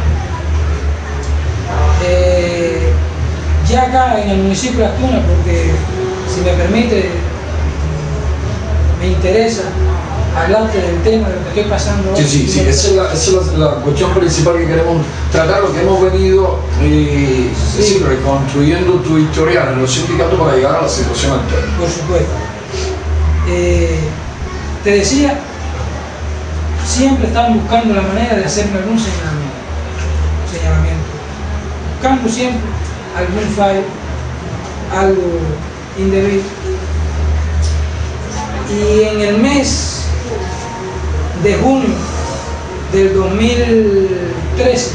[SPEAKER 2] el estilo. Ya acá en el municipio de Las Tunas, porque si me permite, me interesa hablarte del tema de lo que estoy pasando hoy.
[SPEAKER 1] Sí, esa es la cuestión principal que queremos tratar, lo que hemos venido reconstruyendo tu historial en los sindicatos para llegar a la situación actual.
[SPEAKER 2] Por supuesto. Te decía, siempre estaban buscando la manera de hacerme algún señalamiento, buscando siempre algún fallo, algo indebido. Y en el mes de junio del 2013,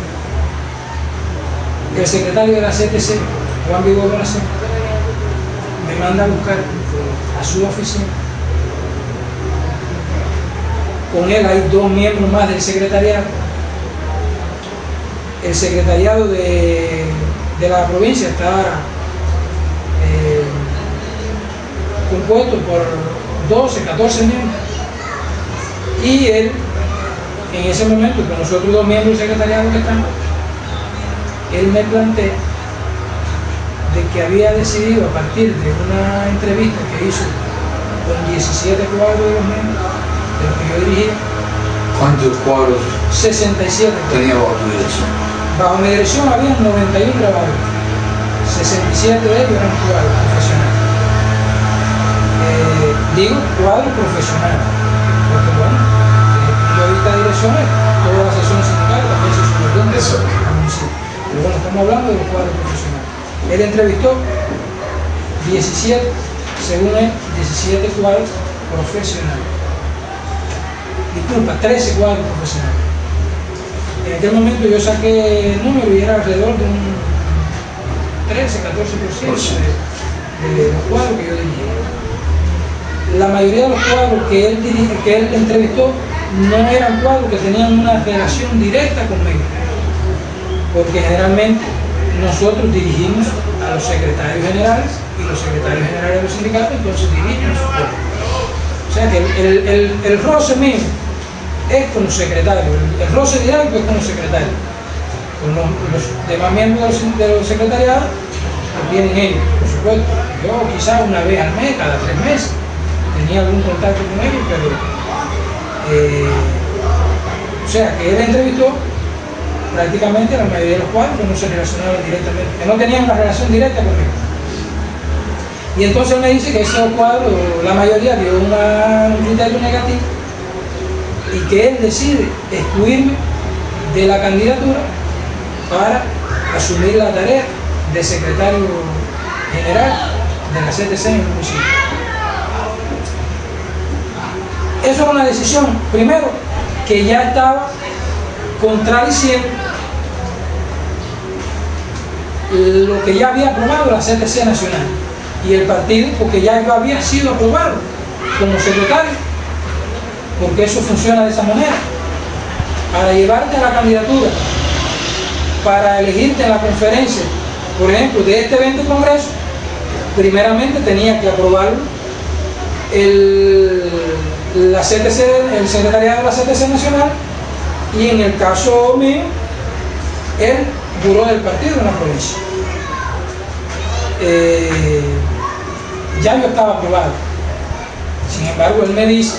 [SPEAKER 2] el secretario de la CTC, Juan Vigón, me manda a buscar a su oficina. Con él hay 2 miembros más del secretariado. El secretariado de la provincia está compuesto por 12, 14 miembros. Y él, en ese momento, con nosotros 2 miembros del secretariado que estamos, él me plantea de que había decidido, a partir de una entrevista que hizo con 17 cuadros de los miembros, de los que yo dirigía.
[SPEAKER 1] ¿Cuántos cuadros
[SPEAKER 2] 67
[SPEAKER 1] tenía bajo tu dirección?
[SPEAKER 2] Bajo mi dirección había 91 trabajadores, 67 de ellos eran cuadros profesionales. Digo cuadros profesionales, porque bueno, yo ahorita direcciones, toda la sesión sindical también se subordina al municipio. Pero bueno, estamos hablando de los cuadros profesionales. Él entrevistó 17, según él, 17 cuadros profesionales. Disculpa, 13 cuadros profesionales. En aquel momento yo saqué el número y era alrededor de un 13-14% de los cuadros que yo dirigía. La mayoría de los cuadros que él entrevistó no eran cuadros que tenían una relación directa conmigo, porque generalmente nosotros dirigimos a los secretarios generales y los secretarios generales de los sindicatos entonces dirigen su cuadro. O sea que el roce mío es con los secretarios, el roce directo es con los secretarios. Con los demás miembros de los secretariados que tienen ellos, por supuesto. Yo quizás una vez al mes, cada 3 meses, tenía algún contacto con ellos, pero o sea que él entrevistó prácticamente la mayoría de los cuadros que no se relacionaban directamente, que no tenían una relación directa conmigo. Y entonces él me dice que esos cuadros, la mayoría dio un criterio negativo y que él decide excluirme de la candidatura para asumir la tarea de secretario general de la CTC en el municipio. Eso era una decisión, primero, que ya estaba contradiciendo lo que ya había aprobado la CTC nacional y el partido, porque ya había sido aprobado como secretario, porque eso funciona de esa manera. Para llevarte a la candidatura, para elegirte en la conferencia, por ejemplo, de este 20 congreso, primeramente tenía que aprobarlo la CTC, el secretariado de la CTC nacional, y en el caso mío, el buró del partido en la provincia. Ya yo estaba aprobado. Sin embargo, él me dice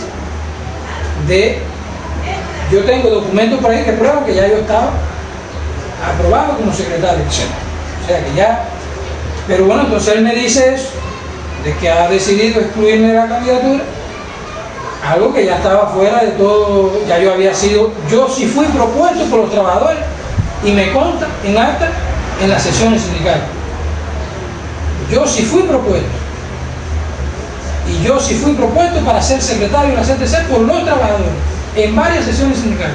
[SPEAKER 2] yo tengo documentos por ahí que prueban que ya yo estaba aprobado como secretario.
[SPEAKER 1] Sí.
[SPEAKER 2] O sea que ya, pero bueno, entonces él me dice eso, de que ha decidido excluirme de la candidatura, algo que ya estaba fuera de todo, ya yo había sido, yo sí fui propuesto por los trabajadores y me consta en acta en las sesiones sindicales. Yo sí fui propuesto. Y yo sí fui propuesto para ser secretario de la CTC por los trabajadores en varias sesiones sindicales.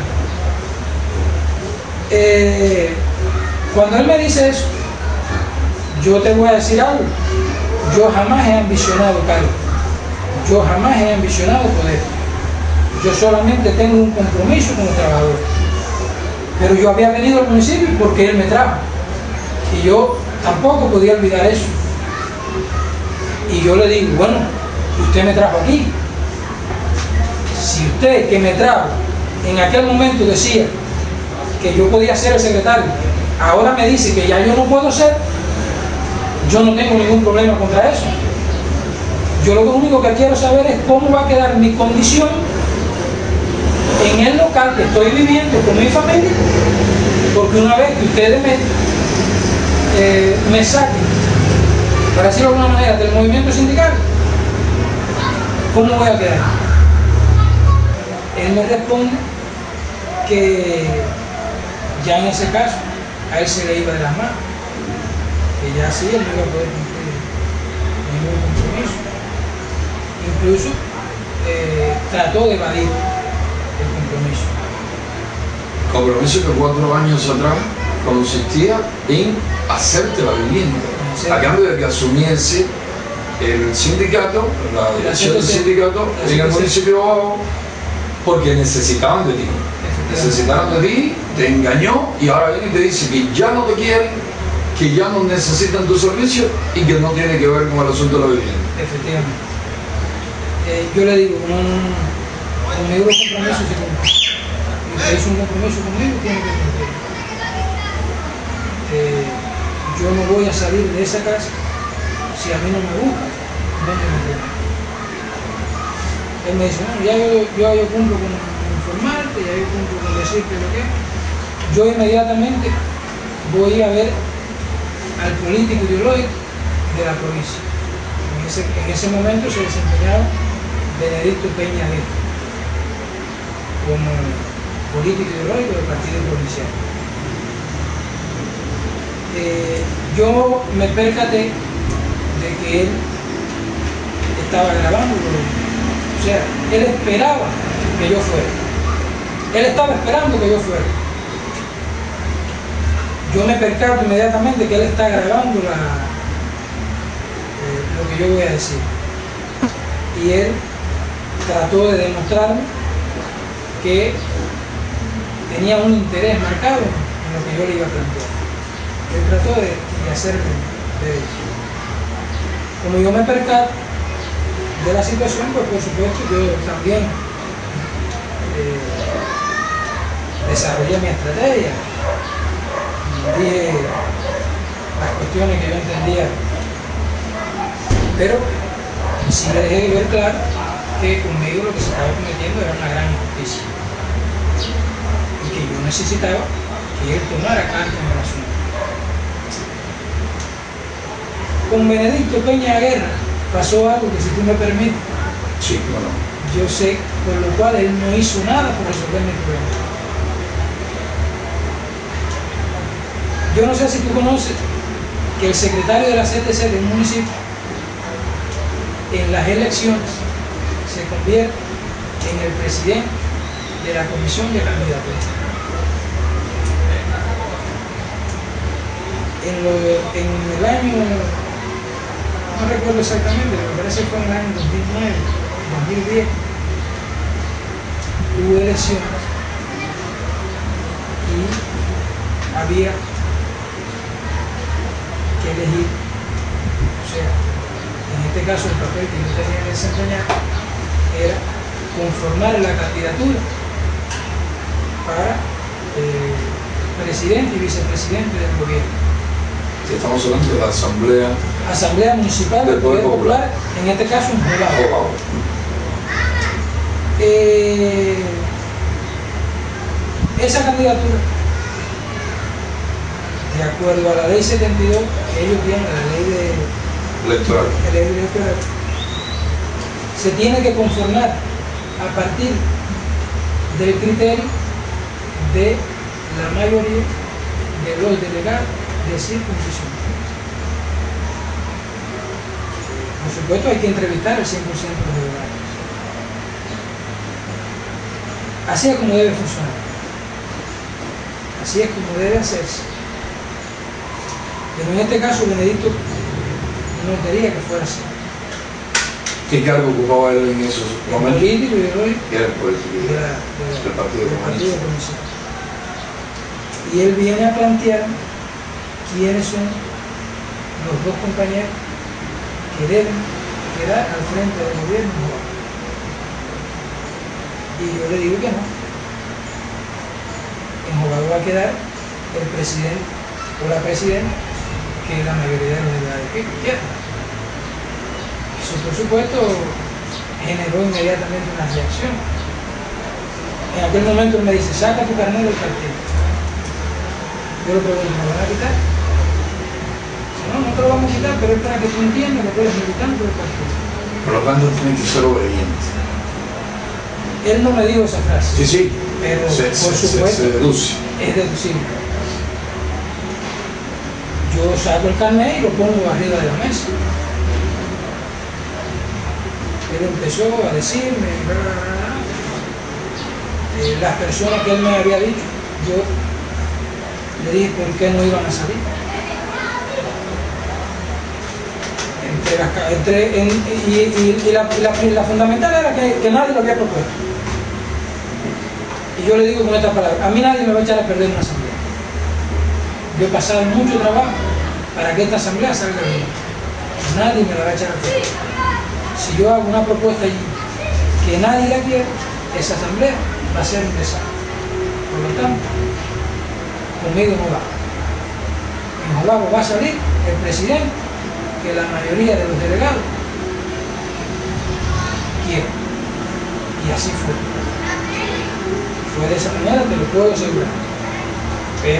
[SPEAKER 2] Cuando él me dice eso, yo te voy a decir algo. Yo jamás he ambicionado cargo. Yo jamás he ambicionado poder. Yo solamente tengo un compromiso con los trabajadores. Pero yo había venido al municipio porque él me trajo. Y yo tampoco podía olvidar eso. Y yo le digo, bueno, usted me trajo aquí. Si usted que me trajo en aquel momento decía que yo podía ser el secretario, ahora me dice que ya yo no puedo ser, yo no tengo ningún problema contra eso. Yo lo único que quiero saber es cómo va a quedar mi condición en el local que estoy viviendo con mi familia, porque una vez que ustedes me saquen, para decirlo de alguna manera, del movimiento sindical, ¿cómo voy a quedar? Él me responde que ya en ese caso a él se le iba de las manos, que ya sí él no iba a poder cumplir ningún compromiso. Incluso trató de evadir el compromiso.
[SPEAKER 1] Compromiso que 4 años atrás consistía en hacerte la vivienda, a cambio de que asumiese el sindicato, la dirección del sindicato en el municipio de Bajo, porque necesitaban de ti. Necesitaron de ti, te engañó y ahora viene y te dice que ya no te quieren, que ya no necesitan tu servicio y que no tiene que ver con el asunto de la vivienda.
[SPEAKER 2] Efectivamente. Yo le digo, conmigo los compromisos se cumplen. Y usted hizo un compromiso conmigo, tiene que cumplir. Yo no voy a salir de esa casa si a mí no me gusta, ¿dónde me quedo? Él me dice, bueno, ya yo cumplo con informarte, ya yo cumplo con decirte lo que es. Yo inmediatamente voy a ver al político ideológico de la provincia. En ese momento se desempeñaba Benedicto Peña Guerra como político ideológico del partido provincial. Yo me percaté de que él estaba grabando, o sea, él esperaba que yo fuera. Él estaba esperando que yo fuera. Yo me percato inmediatamente que él está grabando lo que yo voy a decir. Y él trató de demostrarme que tenía un interés marcado en lo que yo le iba a plantear. Él trató de hacerme de eso. Como yo me percato de la situación, pues por supuesto yo también desarrollé mi estrategia. Dije las cuestiones que yo entendía, pero sí le dejé ver claro que conmigo lo que se estaba cometiendo era una gran injusticia y que yo necesitaba que él tomara carta en el asunto. Con Benedicto Peña Guerra pasó algo que, si tú me permites,
[SPEAKER 1] sí, bueno,
[SPEAKER 2] yo sé, por lo cual él no hizo nada por resolver mi problema. Yo no sé si tú conoces que el secretario de la CTC de un municipio en las elecciones se convierte en el presidente de la comisión de candidatura. En el año, no recuerdo exactamente, pero me parece que fue en el año 2009, 2010, hubo elecciones y había que elegir, o sea, en este caso el papel que yo tenía que desempeñar era conformar la candidatura para presidente y vicepresidente del gobierno.
[SPEAKER 1] Estamos hablando de la Asamblea
[SPEAKER 2] Municipal del Poder Popular, en este caso en Jobao. Esa candidatura, de acuerdo a la ley 72, ellos tienen la ley
[SPEAKER 1] electoral,
[SPEAKER 2] se tiene que conformar a partir del criterio de la mayoría de los delegados de circunscripción. Por supuesto hay que entrevistar al 100% de los delegados. Así es como debe funcionar. Así es como debe hacerse. Pero en este caso Benedicto no quería que fuera así.
[SPEAKER 1] ¿Qué cargo ocupaba él en esos momentos?
[SPEAKER 2] Político y hoy
[SPEAKER 1] era el político del Partido Comunista.
[SPEAKER 2] Y él viene a plantear quiénes son los dos compañeros que deben quedar al frente del gobierno. Y yo le digo que no. En Jogado va a quedar el presidente o la presidenta, que la mayoría de los delegados quieren. Eso, por supuesto, generó inmediatamente una reacción. En aquel momento él me dice, saca tu carnet del partido. Yo le pregunto, ¿me lo van a quitar? Dice, no, no te lo vamos a quitar, pero es para que tú entiendas que tú eres militante del partido.
[SPEAKER 1] Por lo tanto, tiene que ser obediente.
[SPEAKER 2] Él no me dijo esa frase.
[SPEAKER 1] Sí, sí.
[SPEAKER 2] Pero por supuesto
[SPEAKER 1] se deduce.
[SPEAKER 2] Es deducible. Yo saco el carnet y lo pongo arriba de la mesa. Él empezó a decirme las personas que él me había dicho. Yo le dije por qué no iban a salir. La fundamental era que nadie lo había propuesto. Y yo le digo con estas palabras, a mí nadie me va a echar a perder una asamblea. Yo he pasado mucho trabajo para que esta asamblea salga bien. Nadie me la va a echar a perder. Si yo hago una propuesta allí que nadie la quiere, esa asamblea va a ser un desastre. Por lo tanto, conmigo no va. En Jogado va a salir el presidente que la mayoría de los delegados quiere. Y así fue. Fue de esa manera, te lo puedo asegurar. Pero,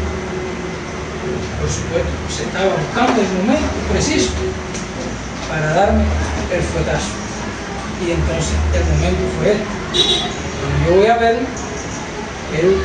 [SPEAKER 2] por supuesto, se estaba buscando el momento preciso para darme el fuetazo. Y entonces el momento fue este. Cuando yo voy a verlo, él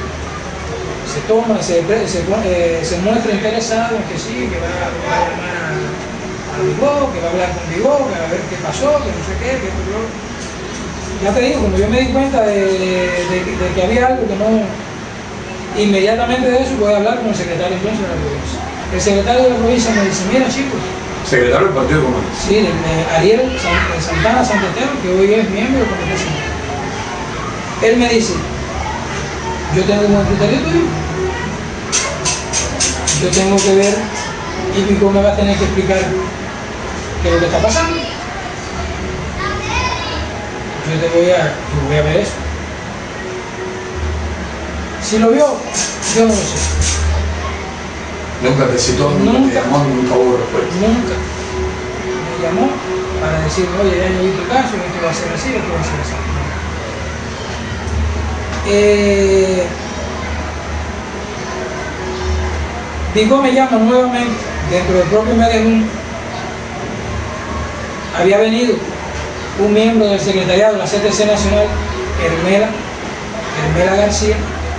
[SPEAKER 2] se muestra interesado en que sí, que va a llamar a Vigó, que va a hablar con Vigó, que va a ver qué pasó, que no sé qué, que no. Ya te digo, como yo me di cuenta de que había algo que no... Inmediatamente de eso voy a hablar con el secretario entonces de la provincia. El secretario de la provincia me dice, mira chicos,
[SPEAKER 1] secretario del Partido Comunista.
[SPEAKER 2] Sí, Ariel Santana Santetero, que hoy es miembro del Comité Sindical. Él me dice, yo tengo un criterio tuyo, yo tengo que ver y Pico me va a tener que explicar qué es lo que está pasando. Yo voy a ver eso. Si lo vio, yo no lo sé.
[SPEAKER 1] Nunca te citó, nunca te llamó, nunca hubo respuesta.
[SPEAKER 2] Nunca me llamó para decir, oye, ya yo vi tu caso, esto va a ser así, esto va a ser así. Pico me llama nuevamente dentro del propio mes de junio. Había venido un miembro del secretariado de la CTC Nacional, Hermela García,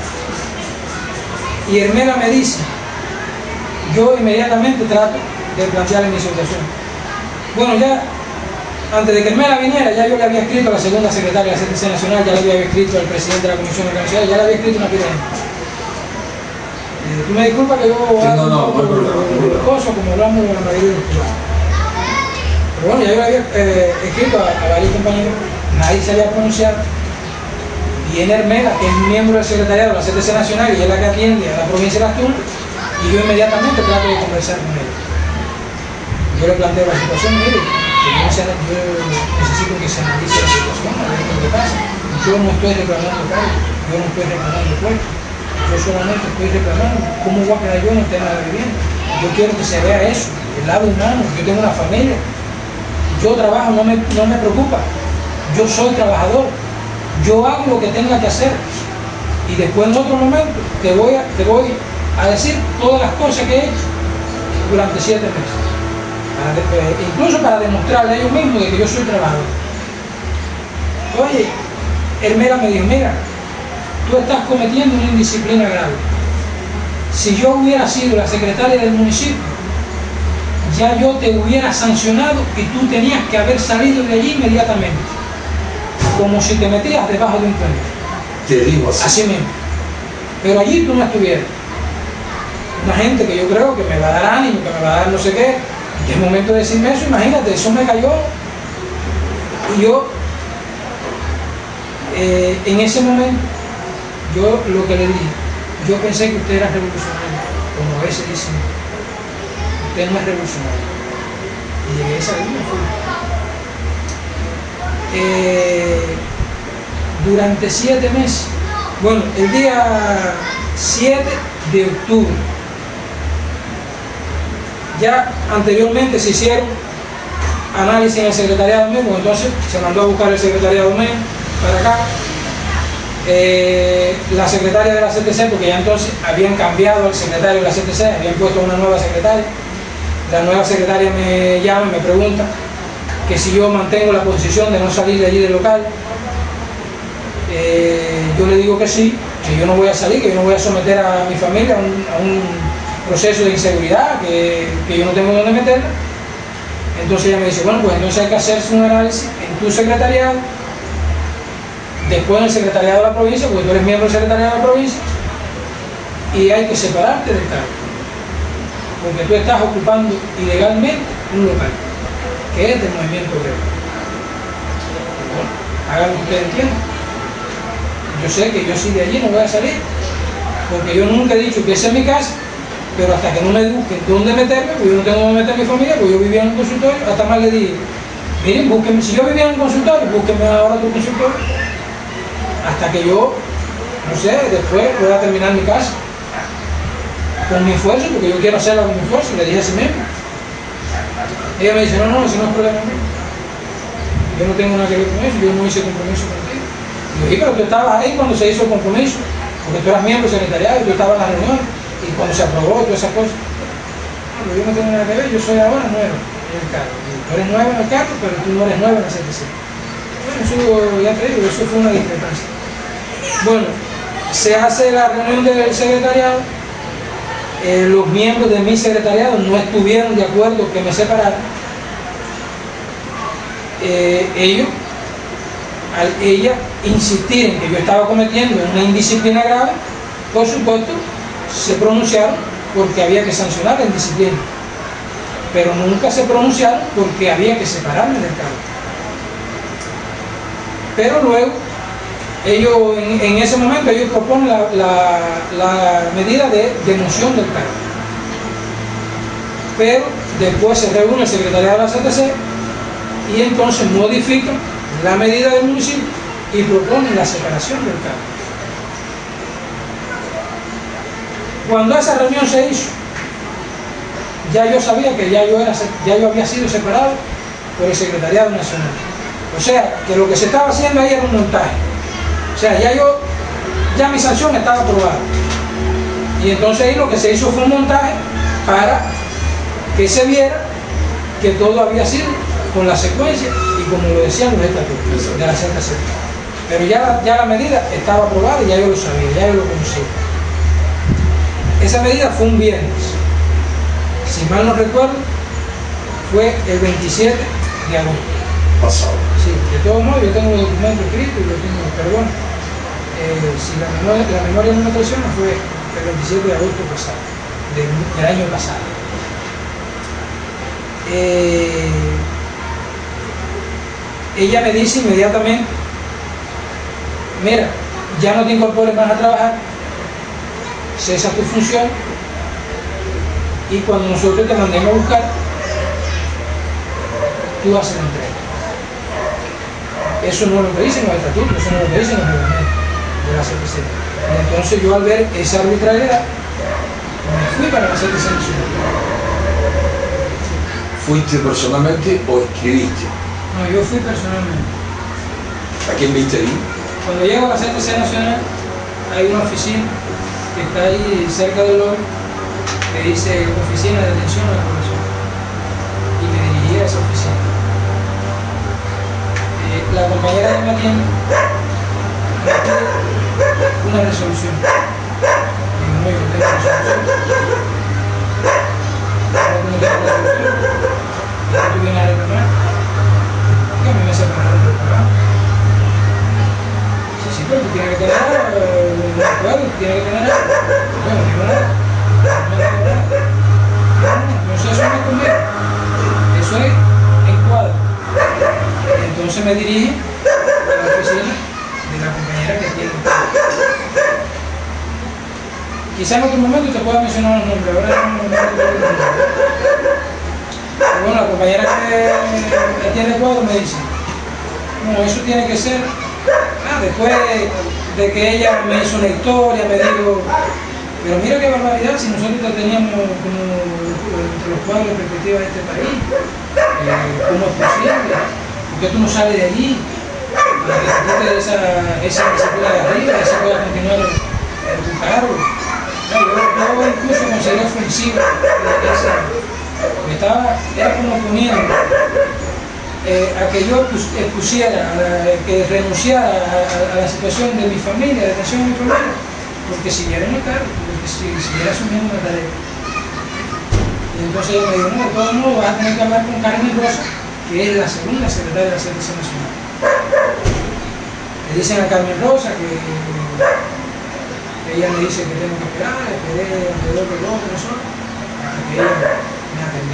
[SPEAKER 2] y Hermela me dice, yo inmediatamente trato de plantear mi situación. Bueno, ya antes de que Hermela viniera, ya yo le había escrito a la segunda secretaria de la CTC Nacional, ya le había escrito al presidente de la Comisión Organizada, ya le había escrito una pidenda. Tú me disculpas que yo hago cosas como hablamos de la mayoría de los cubanos. Pero bueno, ya yo le había escrito a varios compañeros, nadie se había pronunciado. Viene Hermela, que es miembro del secretariado de la CTC Nacional y es la que atiende a la provincia de Las Tunas, y yo inmediatamente trato de conversar con él. Yo le planteo la situación, mire, yo necesito que se analice la situación, a ver qué es lo que pasa. Yo no estoy reclamando cargo, yo no estoy reclamando puesto, yo solamente estoy reclamando cómo voy a quedar yo en el tema de la vivienda. Yo quiero que se vea eso, el lado humano, yo tengo una familia, yo trabajo, no me preocupa, yo soy trabajador, yo hago lo que tenga que hacer y después en otro momento te voy a decir todas las cosas que he hecho durante 7 meses, incluso para demostrarle a ellos mismos de que yo soy trabajador. Oye, Hermera me dijo, mira, tú estás cometiendo una indisciplina grave. Si yo hubiera sido la secretaria del municipio, ya yo te hubiera sancionado y tú tenías que haber salido de allí inmediatamente, como si te metías debajo de un puente.
[SPEAKER 1] Te digo así.
[SPEAKER 2] Así mismo. Pero allí tú no estuvieras. Una gente que yo creo que me va a dar ánimo, que me va a dar no sé qué, que es momento de decirme eso, imagínate, eso me cayó. Y yo, en ese momento, yo lo que le dije, yo pensé que usted era revolucionario, como a veces dicen, usted no es revolucionario. Y llegué a esa línea. Durante 7 meses, bueno, el día 7 de octubre, ya anteriormente se hicieron análisis en el secretariado mío, entonces se mandó a buscar el secretariado mío para acá. La secretaria de la CTC, porque ya entonces habían cambiado al secretario de la CTC, habían puesto una nueva secretaria. La nueva secretaria me llama y me pregunta que si yo mantengo la posición de no salir de allí del local. Yo le digo que sí, que yo no voy a salir, que yo no voy a someter a mi familia a un proceso de inseguridad, que yo no tengo dónde meterla. Entonces ella me dice, bueno, pues entonces hay que hacerse un análisis en tu secretariado, después en el secretariado de la provincia, porque tú eres miembro del secretariado de la provincia, y hay que separarte del cargo, porque tú estás ocupando ilegalmente un local, que es del movimiento obrero. Bueno, hagan lo que ustedes entiendan. Yo sé que yo sí de allí no voy a salir, porque yo nunca he dicho que esa es mi casa, pero hasta que no me busquen dónde meterme, pues yo no tengo dónde meter a mi familia, pues yo vivía en un consultorio, hasta más le dije, miren, búsquenme, si yo vivía en un consultorio, búsquenme ahora tu consultorio, hasta que yo, no sé, después pueda terminar mi casa, con mi esfuerzo, porque yo quiero hacerlo con mi esfuerzo, le dije así mismo. Ella me dice, no, ese no es problema mío, yo no tengo nada que ver con eso, yo no hice compromiso contigo. Digo, sí, pero tú estabas ahí cuando se hizo el compromiso, porque tú eras miembro del secretariado y tú estabas en la reunión y cuando se aprobó y todas esas cosas. No, pero yo no tengo nada que ver, yo soy ahora nuevo en el cargo. Tú eres nuevo en el cargo, pero tú no eres nuevo en la CTC. Bueno, eso ya te digo, eso fue una discrepancia. Bueno, se hace la reunión del secretariado, los miembros de mi secretariado no estuvieron de acuerdo que me separaran. Ellos, al ella insistir en que yo estaba cometiendo una indisciplina grave, por supuesto, se pronunciaron porque había que sancionar la indisciplina, pero nunca se pronunciaron porque había que separarme del cargo. Pero luego, ellos, en ese momento, ellos proponen la medida de democión del cargo. Pero después se reúne el secretariado de la CTC y entonces modifican la medida del municipio y proponen la separación del cargo. Cuando esa reunión se hizo, ya yo sabía que ya yo había sido separado por el Secretariado Nacional. O sea, que lo que se estaba haciendo ahí era un montaje. O sea, ya mi sanción estaba aprobada. Y entonces ahí lo que se hizo fue un montaje para que se viera que todo había sido con la secuencia y como lo decían los estatutos de la CTC. Pero ya la medida estaba aprobada y ya yo lo sabía, ya yo lo conocía. Esa medida fue un viernes. Si mal no recuerdo, fue el 27 de agosto.
[SPEAKER 1] Pasado.
[SPEAKER 2] Sí, de todos modos yo tengo el documento escrito y lo tengo, pero bueno, si la memoria no me traiciona, fue el 27 de agosto pasado, del año pasado. Ella me dice inmediatamente, mira, ya no te incorpores más a trabajar, cesa tu función y cuando nosotros te mandemos a buscar, tú haces la entrega. Eso no es lo que dicen los estatutos, eso no es lo que dicen los reglamentos de la CTC. Y entonces yo al ver esa arbitrariedad, me fui para la CTC Nacional.
[SPEAKER 1] ¿Fuiste personalmente o escribiste?
[SPEAKER 2] No, yo fui personalmente.
[SPEAKER 1] ¿A quién viste ahí?
[SPEAKER 2] Cuando llego a la CTC Nacional, hay una oficina que está ahí cerca del lobby, que dice Oficina de Atención a la Población. Y me dirigí a esa oficina. La compañera de Matías me pide una resolución. Digo, no, yo no tengo resolución. No tengo resolución. Y tú vienes a reclamar. Que a mí me separaron del trabajo. Sí, pero tú tienes que tener un acuerdo, tú tienes que tener algo. Bueno, digo nada. No tengo nada. No sé, eso no es conmigo. Eso es en cuadro. Entonces me dirige a la oficina de la compañera que tiene. Quizá en otro momento te pueda mencionar los nombres, ahora no me acuerdo los nombres. Pero bueno, la compañera que tiene el cuadro me dice, no, eso tiene que ser, después de que ella me hizo una historia, me dijo, pero mira qué barbaridad, si nosotros te teníamos como entre los cuadros de perspectiva de este país, ¿cómo es posible? ¿Por qué tú no sales de allí? Para que te esa iniciativa de arriba y así pueda continuar en tu cargo. Yo incluso consideré ofensiva era como poniendo a que yo expusiera, que renunciara a la situación de mi familia, de atención a mi familia, porque siguiera en el cargo, porque siguiera asumiendo una tarea. Y entonces ella me dijo, no, de todos modos vas a tener que hablar con Carmen Rosa, que es la segunda secretaria de la CTC Nacional. Le dicen a Carmen Rosa que ella me dice que tengo que esperar, esperé alrededor de 2 o 3 horas, hasta que ella me atendió.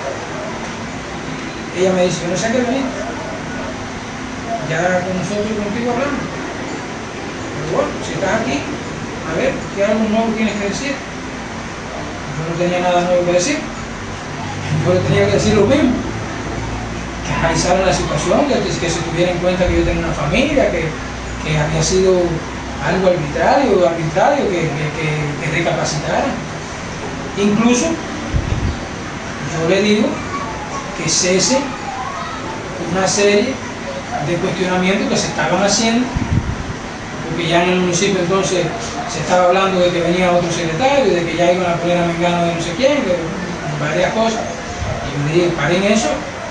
[SPEAKER 2] Ella me dice, yo no sé a qué venir, ya con nosotros y contigo hablamos. Pero bueno, si estás aquí, a ver, ¿qué algo nuevo tienes que decir? Yo no tenía nada nuevo que decir, yo le tenía que decir lo mismo, que analizaran la situación, que se tuviera en cuenta que yo tenía una familia, que había sido algo arbitrario, que recapacitara. Incluso yo le digo que cese una serie de cuestionamientos que se estaban haciendo, porque ya en el municipio entonces se estaba hablando de que venía otro secretario, de que ya iban a poner a Mengano de no sé quién, de varias cosas. Y yo le dije, paren eso,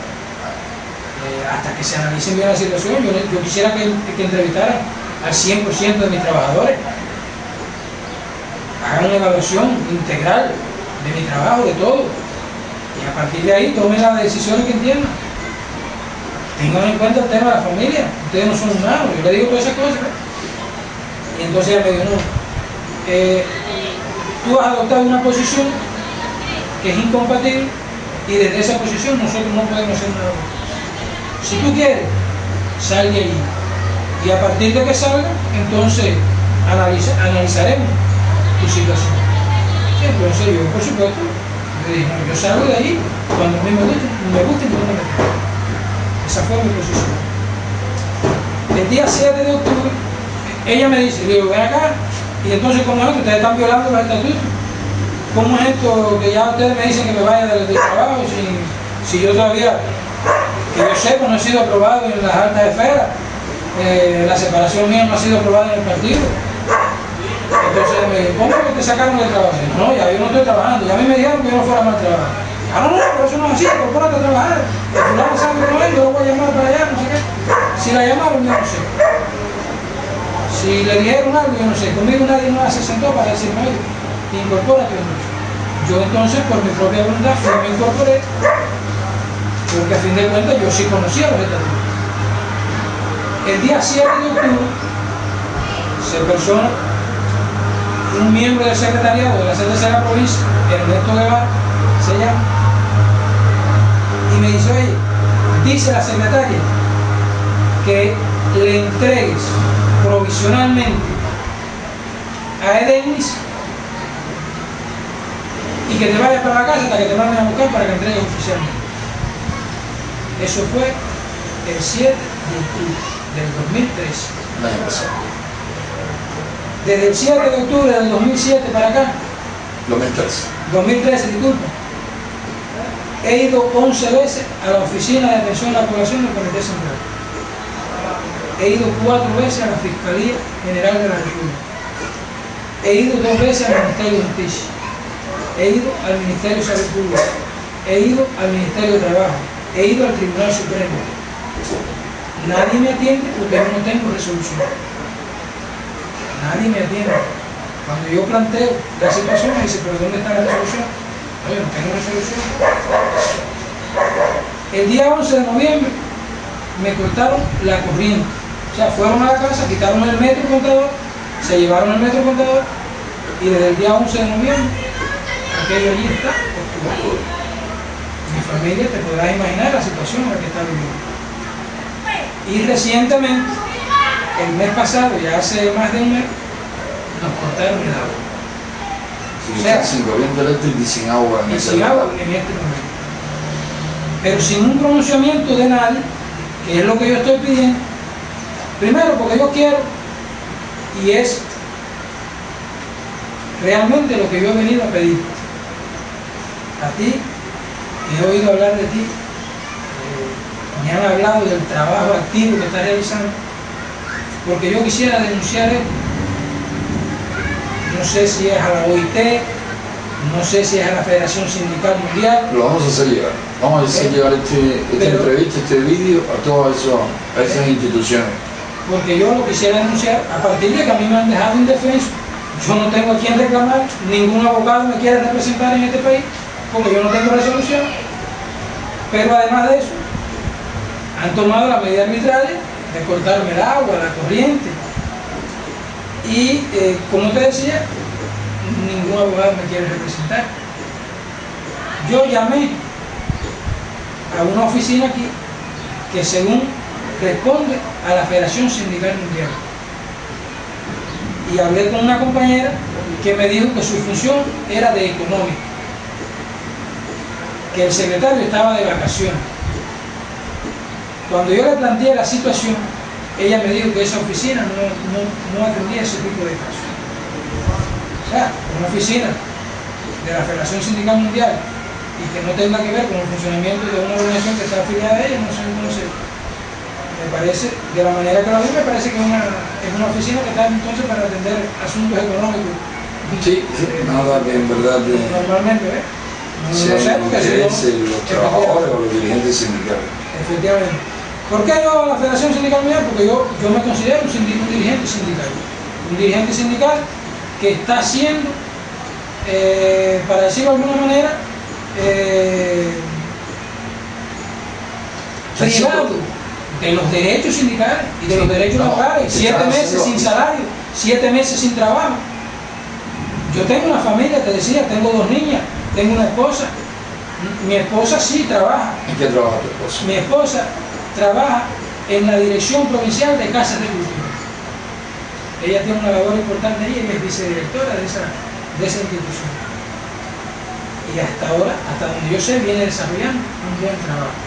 [SPEAKER 2] hasta que se analicen bien la situación. Yo quisiera que entrevistaran al 100% de mis trabajadores, hagan una evaluación integral de mi trabajo, de todo, y a partir de ahí tomen las decisiones que entiendan. Tengan en cuenta el tema de la familia, ustedes no son humanos, yo le digo todas esas cosas. Y entonces ella me dijo, no, tú has adoptado una posición que es incompatible y desde esa posición nosotros no podemos hacer nada. Si tú quieres, sal de allí. Y a partir de que salga, entonces analizaremos tu situación. Sí, entonces yo, por supuesto, le dije, no, yo salgo de allí cuando a mí me guste y cuando me guste. Esa fue mi posición. El día 7 de octubre, ella me dice, le digo, ven acá, y entonces, ¿cómo es esto? Ustedes están violando los estatutos. ¿Cómo es esto que ya ustedes me dicen que me vaya del trabajo si yo todavía, que yo sepa, no he sido aprobado en las altas esferas? La separación mía no ha sido aprobada en el partido. Entonces me dijo, ¿cómo que te sacaron del trabajo? No, ya yo no estoy trabajando, ya a mí me dijeron que yo no fuera mal trabajo. No, pero eso no es así, incorpórate a trabajar. El fulano sabe que no es, yo lo voy a llamar para allá, no sé qué. Si la llamaron, yo no sé. Si le dijeron algo, yo no sé. Conmigo nadie más se sentó para decirme, oye, incorpórate. Yo entonces, por mi propia voluntad, me incorporé, porque a fin de cuentas yo sí conocía los estatutos. El día 7 de octubre se persona un miembro del secretariado de la CTC de la provincia, Ernesto Guevara, se llama, y me dice, oye, dice la secretaria que le entregues provisionalmente a Edenis y que te vayas para la casa hasta que te manden a buscar para que entregues oficialmente. Eso fue el 7 de octubre del 2013. Desde el 7 de octubre del 2007 para acá, 2013, disculpa, he ido 11 veces a la oficina de atención a la población del Comité Central. he ido 4 veces a la Fiscalía General de la República, he ido 2 veces al Ministerio de Justicia, he ido al Ministerio de Salud Pública, he ido al Ministerio de Trabajo, he ido al Tribunal Supremo. Nadie me atiende porque yo no tengo resolución. Nadie me atiende. Cuando yo planteo la situación, me dice, pero ¿dónde está la resolución? No, yo no tengo resolución. El día 11 de noviembre me cortaron la corriente. O sea, fueron a la casa, quitaron el metro contador, se llevaron el metro contador y desde el día 11 de noviembre aquello allí está oscuro. Mi familia, te podrás imaginar la situación en la que está viviendo. Y recientemente, el mes pasado, ya hace más de un mes, nos cortaron el agua.
[SPEAKER 1] O sea, sin corriente eléctrica y sin agua en
[SPEAKER 2] este momento. Pero sin un pronunciamiento de nadie, que es lo que yo estoy pidiendo. Primero, porque yo quiero, y es realmente lo que yo he venido a pedir. A ti, he oído hablar de ti, me han hablado del trabajo activo que estás realizando, porque yo quisiera denunciar esto. No sé si es a la OIT, no sé si es a la Federación Sindical Mundial.
[SPEAKER 1] Lo vamos a hacer llegar. Vamos a hacer llegar esta entrevista, este vídeo a todas esas instituciones.
[SPEAKER 2] Porque yo lo quisiera denunciar a partir de que a mí me han dejado indefenso. Yo no tengo a quien reclamar, ningún abogado me quiere representar en este país, porque yo no tengo resolución. Pero además de eso, han tomado la medida arbitraria de cortarme el agua, la corriente. Y, como te decía, ningún abogado me quiere representar. Yo llamé a una oficina aquí que según responde a la Federación Sindical Mundial. Y hablé con una compañera que me dijo que su función era de económica, que el secretario estaba de vacaciones. Cuando yo le planteé la situación, ella me dijo que esa oficina no atendía ese tipo de casos. O sea, una oficina de la Federación Sindical Mundial y que no tenga que ver con el funcionamiento de una organización que está afiliada a ella, no sé, me parece, de la manera que la vi, me parece que es una oficina que está entonces para atender asuntos económicos.
[SPEAKER 1] Sí, nada que en verdad
[SPEAKER 2] normalmente, ¿ves? No sé, porque
[SPEAKER 1] si los trabajadores o los dirigentes sindicales.
[SPEAKER 2] Efectivamente. ¿Por qué yo la Federación Sindical Mundial? Porque yo me considero un dirigente sindical. Un dirigente sindical que está haciendo, para decirlo de alguna manera, privado de los derechos sindicales y de los derechos laborales. 7 meses sin salario, 7 meses sin trabajo. Yo tengo una familia, te decía, tengo 2 niñas, tengo una esposa. Mi esposa sí trabaja.
[SPEAKER 1] ¿En qué trabaja tu esposa?
[SPEAKER 2] Mi esposa trabaja en la Dirección Provincial de Casas de Cultura. Ella tiene una labor importante ahí, ella es vicedirectora de esa institución. Y hasta ahora, hasta donde yo sé, viene desarrollando un buen trabajo.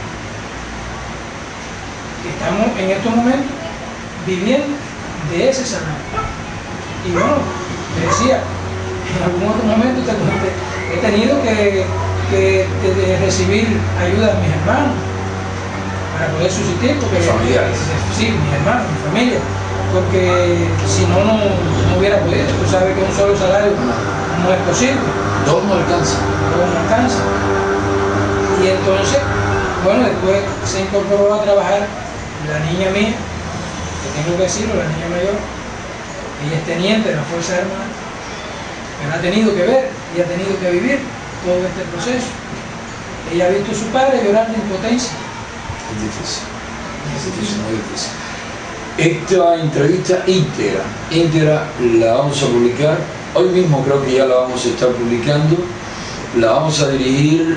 [SPEAKER 2] Estamos en estos momentos viviendo de ese salario. Y bueno, te decía, en algún otro momento te conté, he tenido que recibir ayuda de mis hermanos para poder subsistir, porque
[SPEAKER 1] familiares.
[SPEAKER 2] Sí, mis hermanos, mi familia, porque si no hubiera podido. Tú sabes que un solo salario no es posible.
[SPEAKER 1] 2 no alcanza.
[SPEAKER 2] 2 no alcanza. Y entonces, bueno, después se incorporó a trabajar la niña mía, que tengo que decirlo, la niña mayor. Ella es teniente de la Fuerza Armada, pero ha tenido que ver y ha tenido que vivir todo este proceso. Ella ha visto a su padre llorar de impotencia.
[SPEAKER 1] Es difícil, muy difícil. Esta entrevista íntegra la vamos a publicar. Hoy mismo creo que ya la vamos a estar publicando. La vamos a dirigir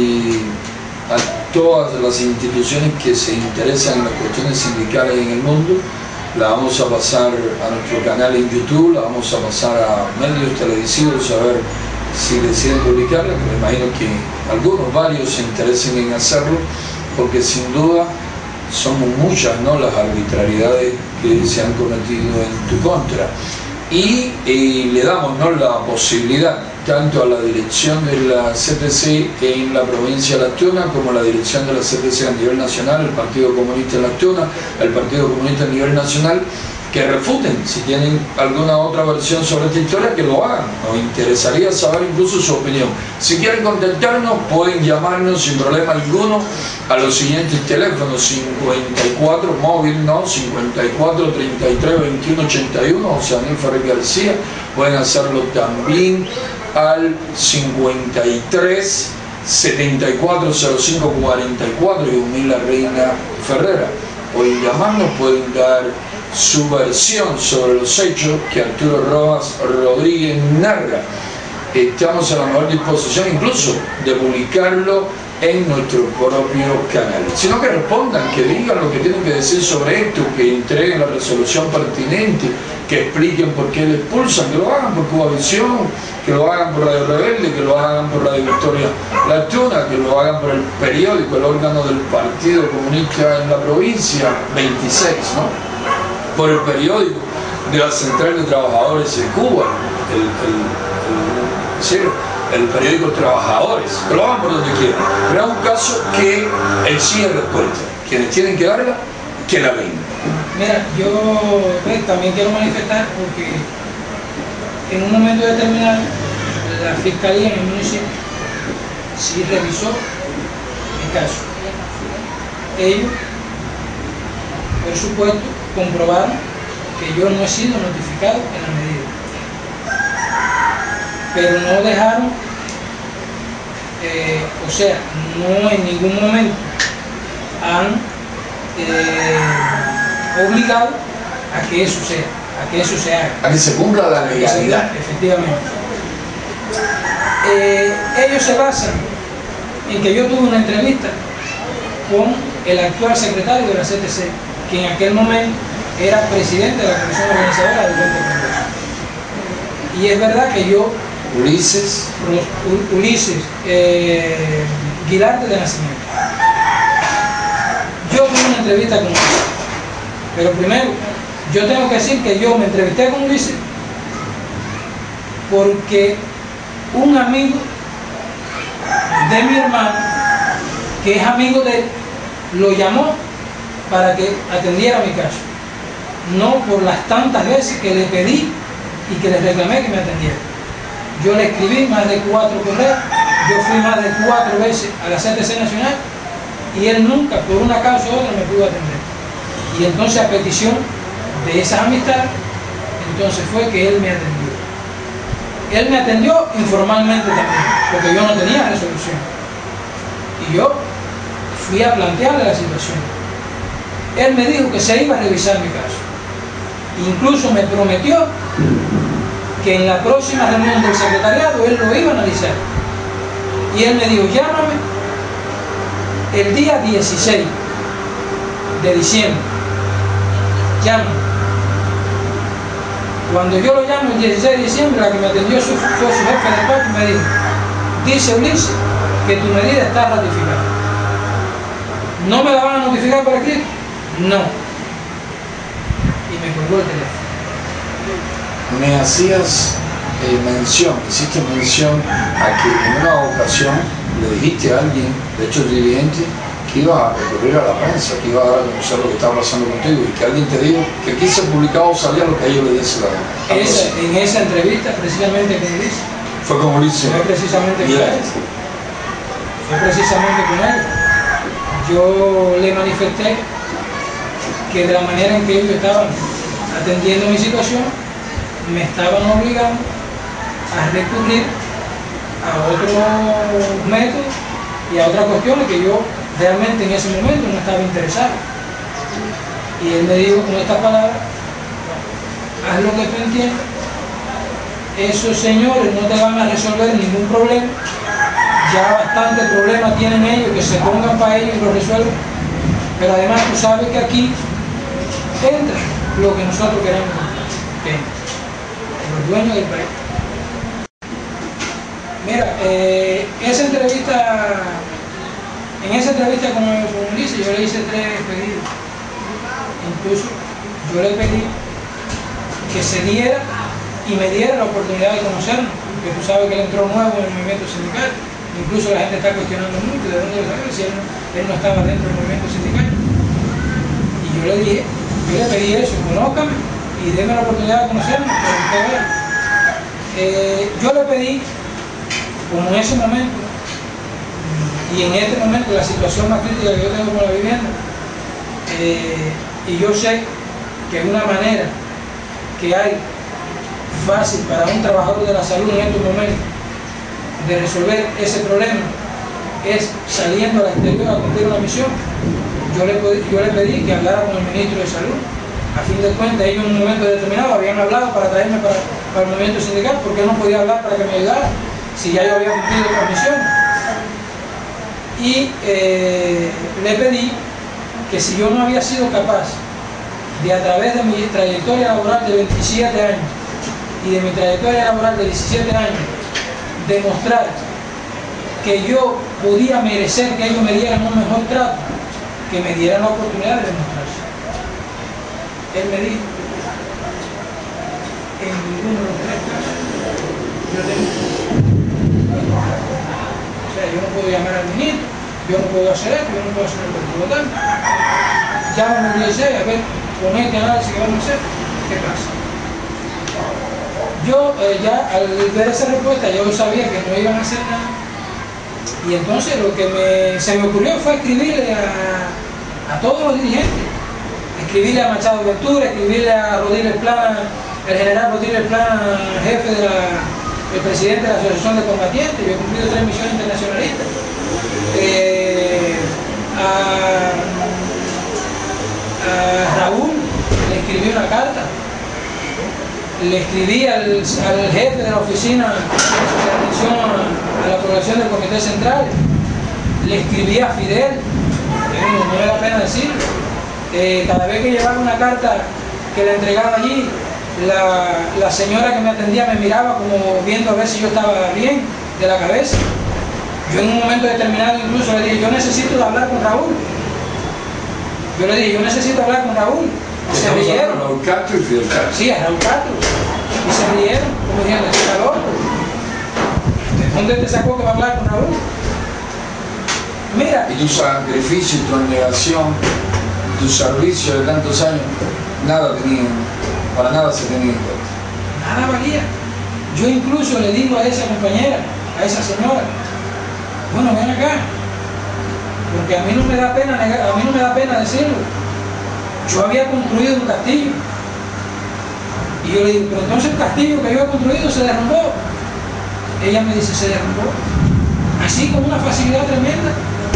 [SPEAKER 1] a todas las instituciones que se interesan en las cuestiones sindicales en el mundo. La vamos a pasar a nuestro canal en YouTube, la vamos a pasar a medios televisivos a ver si deciden publicarla, que me imagino que varios se interesen en hacerlo, porque sin duda son muchas, ¿no?, las arbitrariedades que se han cometido en tu contra. y le damos, ¿no?, la posibilidad tanto a la dirección de la CTC en la provincia de Las Tunas como a la dirección de la CTC a nivel nacional, el Partido Comunista en Las Tunas, el Partido Comunista a nivel nacional, que refuten, si tienen alguna otra versión sobre esta historia, que lo hagan. Nos interesaría saber incluso su opinión. Si quieren contactarnos, pueden llamarnos sin problema alguno a los siguientes teléfonos: 54 móvil, ¿no?, 54 33 21 81, José Daniel Ferrer García. Pueden hacerlo también al 53 74 05 44 y Humila Reina Ferrera. Pueden llamarnos, pueden dar su versión sobre los hechos que Arturo Rojas Rodríguez narra. Estamos a la mejor disposición incluso de publicarlo en nuestro propio canal. Sino que respondan, que digan lo que tienen que decir sobre esto, que entreguen la resolución pertinente, que expliquen por qué le expulsan, que lo hagan por Cubavisión, que lo hagan por Radio Rebelde, que lo hagan por Radio Victoria Las Tunas, que lo hagan por el periódico, el órgano del Partido Comunista en la provincia 26, ¿no?, por el periódico de la Central de Trabajadores de Cuba, el periódico Trabajadores, que lo hagan por donde quieran. Pero es un caso que él sigue respuesta. Quienes tienen que darla, que la den.
[SPEAKER 2] Mira, yo también quiero manifestar, porque en un momento determinado la Fiscalía en el municipio sí revisó mi caso. Ellos, por supuesto, comprobaron que yo no he sido notificado en la medida, pero no dejaron, o sea, no en ningún momento han obligado a que eso se haga.
[SPEAKER 1] A que se cumpla la legalidad.
[SPEAKER 2] Efectivamente. Ellos se basan en que yo tuve una entrevista con el actual secretario de la CTC, que en aquel momento era presidente de la comisión organizadora del 20 Congreso. Y es verdad que yo, Ulises Guilarte de Nacimiento, yo tuve una entrevista con Ulises. Pero primero, yo tengo que decir que yo me entrevisté con Ulises porque un amigo de mi hermano, que es amigo de él, lo llamó para que atendiera mi caso, no por las tantas veces que le pedí y que le reclamé que me atendiera. Yo le escribí más de 4 correos, yo fui más de 4 veces a la CTC Nacional y él nunca, por una causa u otra, me pudo atender. Y entonces, a petición de esa amistad, entonces fue que él me atendió. Él me atendió informalmente también, porque yo no tenía resolución. Y yo fui a plantearle la situación. Él me dijo que se iba a revisar mi caso. Incluso me prometió que en la próxima reunión del secretariado él lo iba a analizar. Y él me dijo: llámame el día 16 de diciembre. Llámame. Cuando yo lo llamo el 16 de diciembre, la que me atendió fue su jefe de despacho y me dijo: dice Ulises que tu medida está ratificada. ¿No me la van a notificar por escrito? No. Y me colgó el teléfono.
[SPEAKER 1] Me hacías hiciste mención a que en una ocasión le dijiste a alguien, de hecho el dirigente, que iba a recurrir a la prensa, que iba a dar a conocer lo que estaba pasando contigo, y que alguien te dijo que aquí se publicaba o salía lo que a ellos le dice la
[SPEAKER 2] en esa entrevista, precisamente con Ulises.
[SPEAKER 1] Fue con Ulises.
[SPEAKER 2] Fue precisamente con él. Fue precisamente con él. Yo le manifesté que de la manera en que ellos estaban atendiendo mi situación, me estaban obligando a recurrir a otros métodos y a otras cuestiones que yo realmente en ese momento no estaba interesado. Y él me dijo con estas palabras: haz lo que tú entiendas, esos señores no te van a resolver ningún problema, ya bastante problema tienen ellos, que se pongan para ellos y lo resuelvan, pero además tú sabes que aquí entra lo que nosotros queremos que entre, los dueños del país. Mira, en esa entrevista con Ulises yo le hice 3 pedidos. Incluso yo le pedí que se diera y me diera la oportunidad de conocernos, porque tú sabes que él entró nuevo en el movimiento sindical, incluso la gente está cuestionando mucho de dónde lo sacó, si él no estaba dentro del movimiento sindical. Y yo le dije, yo le pedí eso, conózcame y déme la oportunidad de conocernos, para que usted vea. Yo le pedí, como en ese momento, y en este momento la situación más crítica que yo tengo con la vivienda, y yo sé que una manera que hay fácil para un trabajador de la salud en estos momentos de resolver ese problema es saliendo al exterior a cumplir una misión. Yo le pedí que hablara con el ministro de Salud. A fin de cuentas, ellos en un momento determinado habían hablado para traerme para el movimiento sindical, porque él no podía hablar para que me ayudara si ya yo había cumplido otra misión. Y le pedí que si yo no había sido capaz de, a través de mi trayectoria laboral de 27 años y de mi trayectoria laboral de 17 años, demostrar que yo podía merecer que ellos me dieran un mejor trato, que me dieran la oportunidad de demostrarse. Él me dijo, en ninguno de los tres casos yo tengo. O sea, yo no puedo llamar al ministro, yo no puedo hacer esto, yo no puedo hacer esto. Por lo tanto, llámame al DSE, a ver, con este análisis que vamos a hacer, ¿qué pasa? Yo ya al ver esa respuesta, yo sabía que no iban a hacer nada. Y entonces lo que se me ocurrió fue escribirle a todos los dirigentes. Escribirle a Machado Ventura, escribirle a Rodríguez Plana, el general Rodríguez Plana, jefe el presidente de la Asociación de Combatientes. Yo he cumplido 3 misiones internacionalistas. A Raúl le escribí una carta. Le escribí al jefe de la oficina de atención a la población del Comité Central. Le escribí a Fidel, no me da pena decirlo. Cada vez que llevaba una carta que le entregaba allí, la señora que me atendía me miraba como viendo a ver si yo estaba bien de la cabeza. Yo en un momento determinado incluso le dije, yo necesito hablar con Raúl. Yo le dije, yo necesito hablar con Raúl. Y se rieron.
[SPEAKER 1] Raúl Castro y Fidel Castro.
[SPEAKER 2] Sí, a Raúl Castro. Y se rieron, como diciendo, está loco. ¿De dónde te sacó que va a hablar con Raúl? Mira.
[SPEAKER 1] Y tu sacrificio, tu abnegación, tu servicio de tantos años, nada tenían, para nada se tenía en cuenta.
[SPEAKER 2] Nada valía. Yo incluso le digo a esa compañera, a esa señora, bueno, ven acá, porque a mí no me da pena decirlo. Yo había construido un castillo. Y yo le digo, pero entonces el castillo que yo he construido se derrumbó. Ella me dice, se derrumbó. Así con una facilidad tremenda.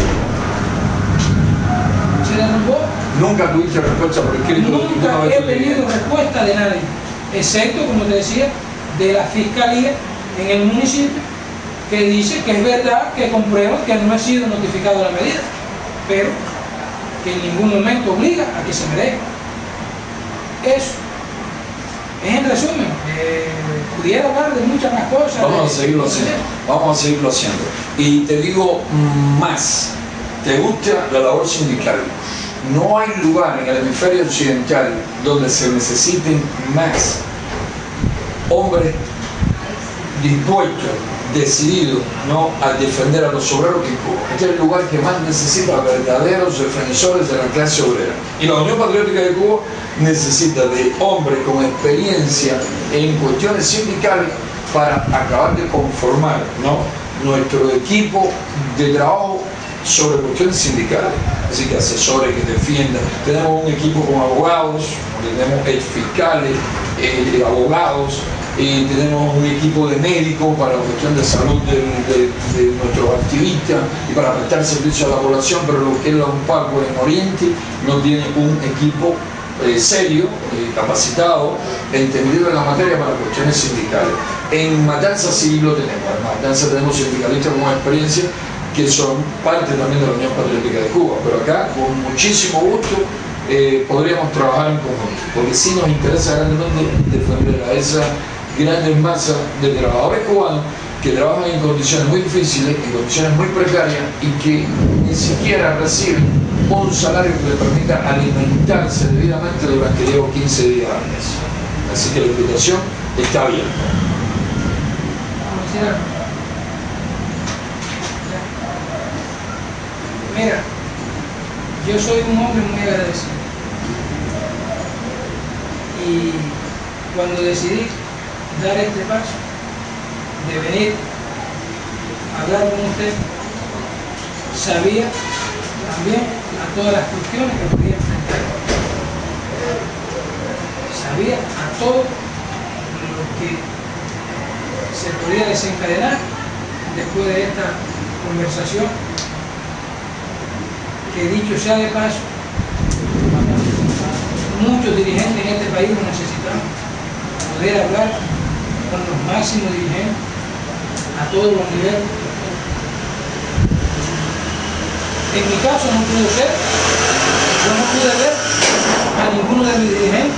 [SPEAKER 2] Se derrumbó.
[SPEAKER 1] Nunca tuviste respuesta por escrito.
[SPEAKER 2] Nunca he tenido respuesta de nadie, excepto, como te decía, de la fiscalía en el municipio, que dice que es verdad, que comprueba que no he sido notificado la medida, pero que en ningún momento obliga a que se me deje. Eso. En resumen, pudiera hablar de muchas más cosas.
[SPEAKER 1] Vamos a seguirlo haciendo. Vamos a seguirlo haciendo. Y te digo más. ¿Te gusta la labor sindical? No hay lugar en el hemisferio occidental donde se necesiten más hombres dispuestos, decididos, ¿no?, a defender a los obreros que Cuba. Este es el lugar que más necesita a verdaderos defensores de la clase obrera. Y la Unión Patriótica de Cuba necesita de hombres con experiencia en cuestiones sindicales para acabar de conformar, ¿no?, nuestro equipo de trabajo sobre cuestiones sindicales. Así que asesores que defiendan. Tenemos un equipo con abogados, tenemos fiscales, abogados, y tenemos un equipo de médicos para la cuestión de salud de nuestros activistas y para prestar servicio a la población, pero lo que es la UNPACO en Oriente no tiene un equipo serio, capacitado, entendido en la materia para cuestiones sindicales. En Matanzas sí lo tenemos. En Matanzas tenemos sindicalistas con experiencia que son parte también de la Unión Patriótica de Cuba, pero acá con muchísimo gusto podríamos trabajar en conjunto, porque sí nos interesa grandemente defender a esa grandes masas de trabajadores cubanos que trabajan en condiciones muy difíciles, en condiciones muy precarias y que ni siquiera reciben un salario que les permita alimentarse debidamente durante 15 días al mes. Así que la invitación está bien.
[SPEAKER 2] Vamos a decir algo. Mira, yo soy un hombre muy agradecido. Y cuando decidí dar este paso, de venir a hablar con usted, sabía también a todas las cuestiones que podía enfrentar. Sabía a todo lo que se podía desencadenar después de esta conversación, que dicho sea de paso, muchos dirigentes en este país lo necesitamos, poder hablar con los máximos dirigentes a todos los niveles. En mi caso no pudo ser, yo no pude ver a ninguno de mis dirigentes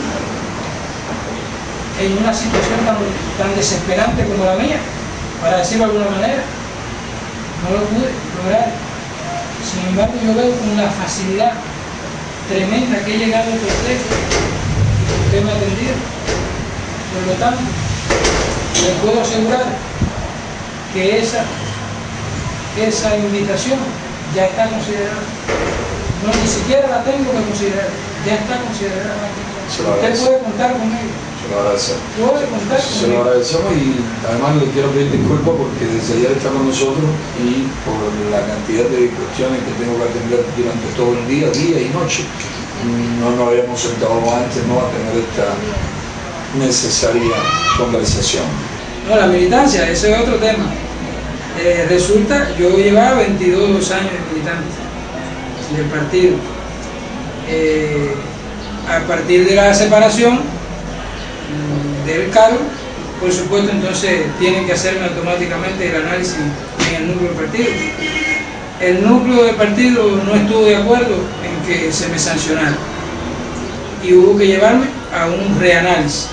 [SPEAKER 2] en una situación tan desesperante como la mía, para decirlo de alguna manera. No lo pude lograr. Sin embargo, yo veo con una facilidad tremenda que he llegado a usted y que usted me ha atendido. Por lo tanto, le puedo asegurar que esa invitación ya está considerada. No, ni siquiera la tengo que considerar, ya está considerada. Usted puede contar conmigo.
[SPEAKER 1] Se lo agradecemos.
[SPEAKER 2] Puede contar conmigo.
[SPEAKER 1] Se lo agradecemos y además le quiero pedir disculpas porque desde ayer está con nosotros y por la cantidad de cuestiones que tengo que atender durante todo el día y noche, no nos habíamos sentado antes a tener esta necesaria conversación.
[SPEAKER 2] No, la militancia, ese es otro tema. Resulta, yo llevaba 22 años de militante del partido. A partir de la separación del cargo, por supuesto, entonces tienen que hacerme automáticamente el análisis en el núcleo del partido. El núcleo del partido no estuvo de acuerdo en que se me sancionara y hubo que llevarme a un reanálisis.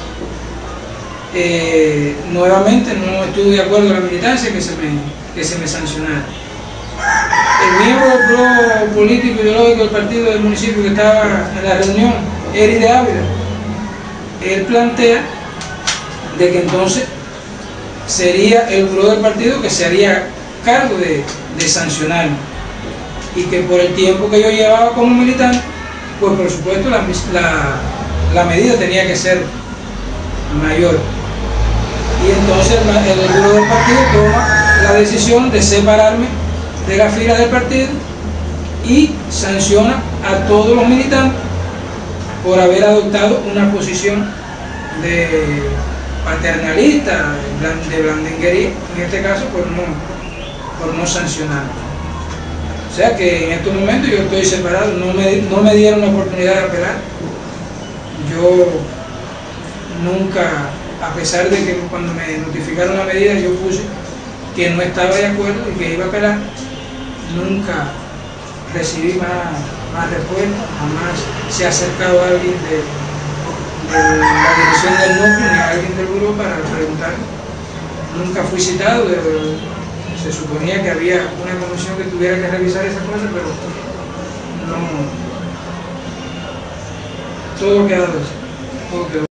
[SPEAKER 2] Nuevamente no estuve de acuerdo en la militancia que se me sancionara. El miembro del grupo político ideológico del partido del municipio que estaba en la reunión, Eri de Ávila, él plantea de que entonces sería el grupo del partido que se haría cargo de sancionarme y que por el tiempo que yo llevaba como militante, pues por supuesto la medida tenía que ser mayor. Y entonces el grupo del partido toma la decisión de separarme de la fila del partido y sanciona a todos los militantes por haber adoptado una posición de paternalista, de blandenguería, en este caso por no sancionar. O sea que en estos momentos yo estoy separado, no me dieron la oportunidad de apelar. Yo nunca, a pesar de que cuando me notificaron la medida yo puse que no estaba de acuerdo y que iba a apelar, nunca recibí más respuestas, jamás se ha acercado a alguien de la dirección del núcleo ni a alguien del grupo para preguntar. Nunca fui citado, se suponía que había una comisión que tuviera que revisar esas cosas, pero no, todo quedó hecho, todo quedó.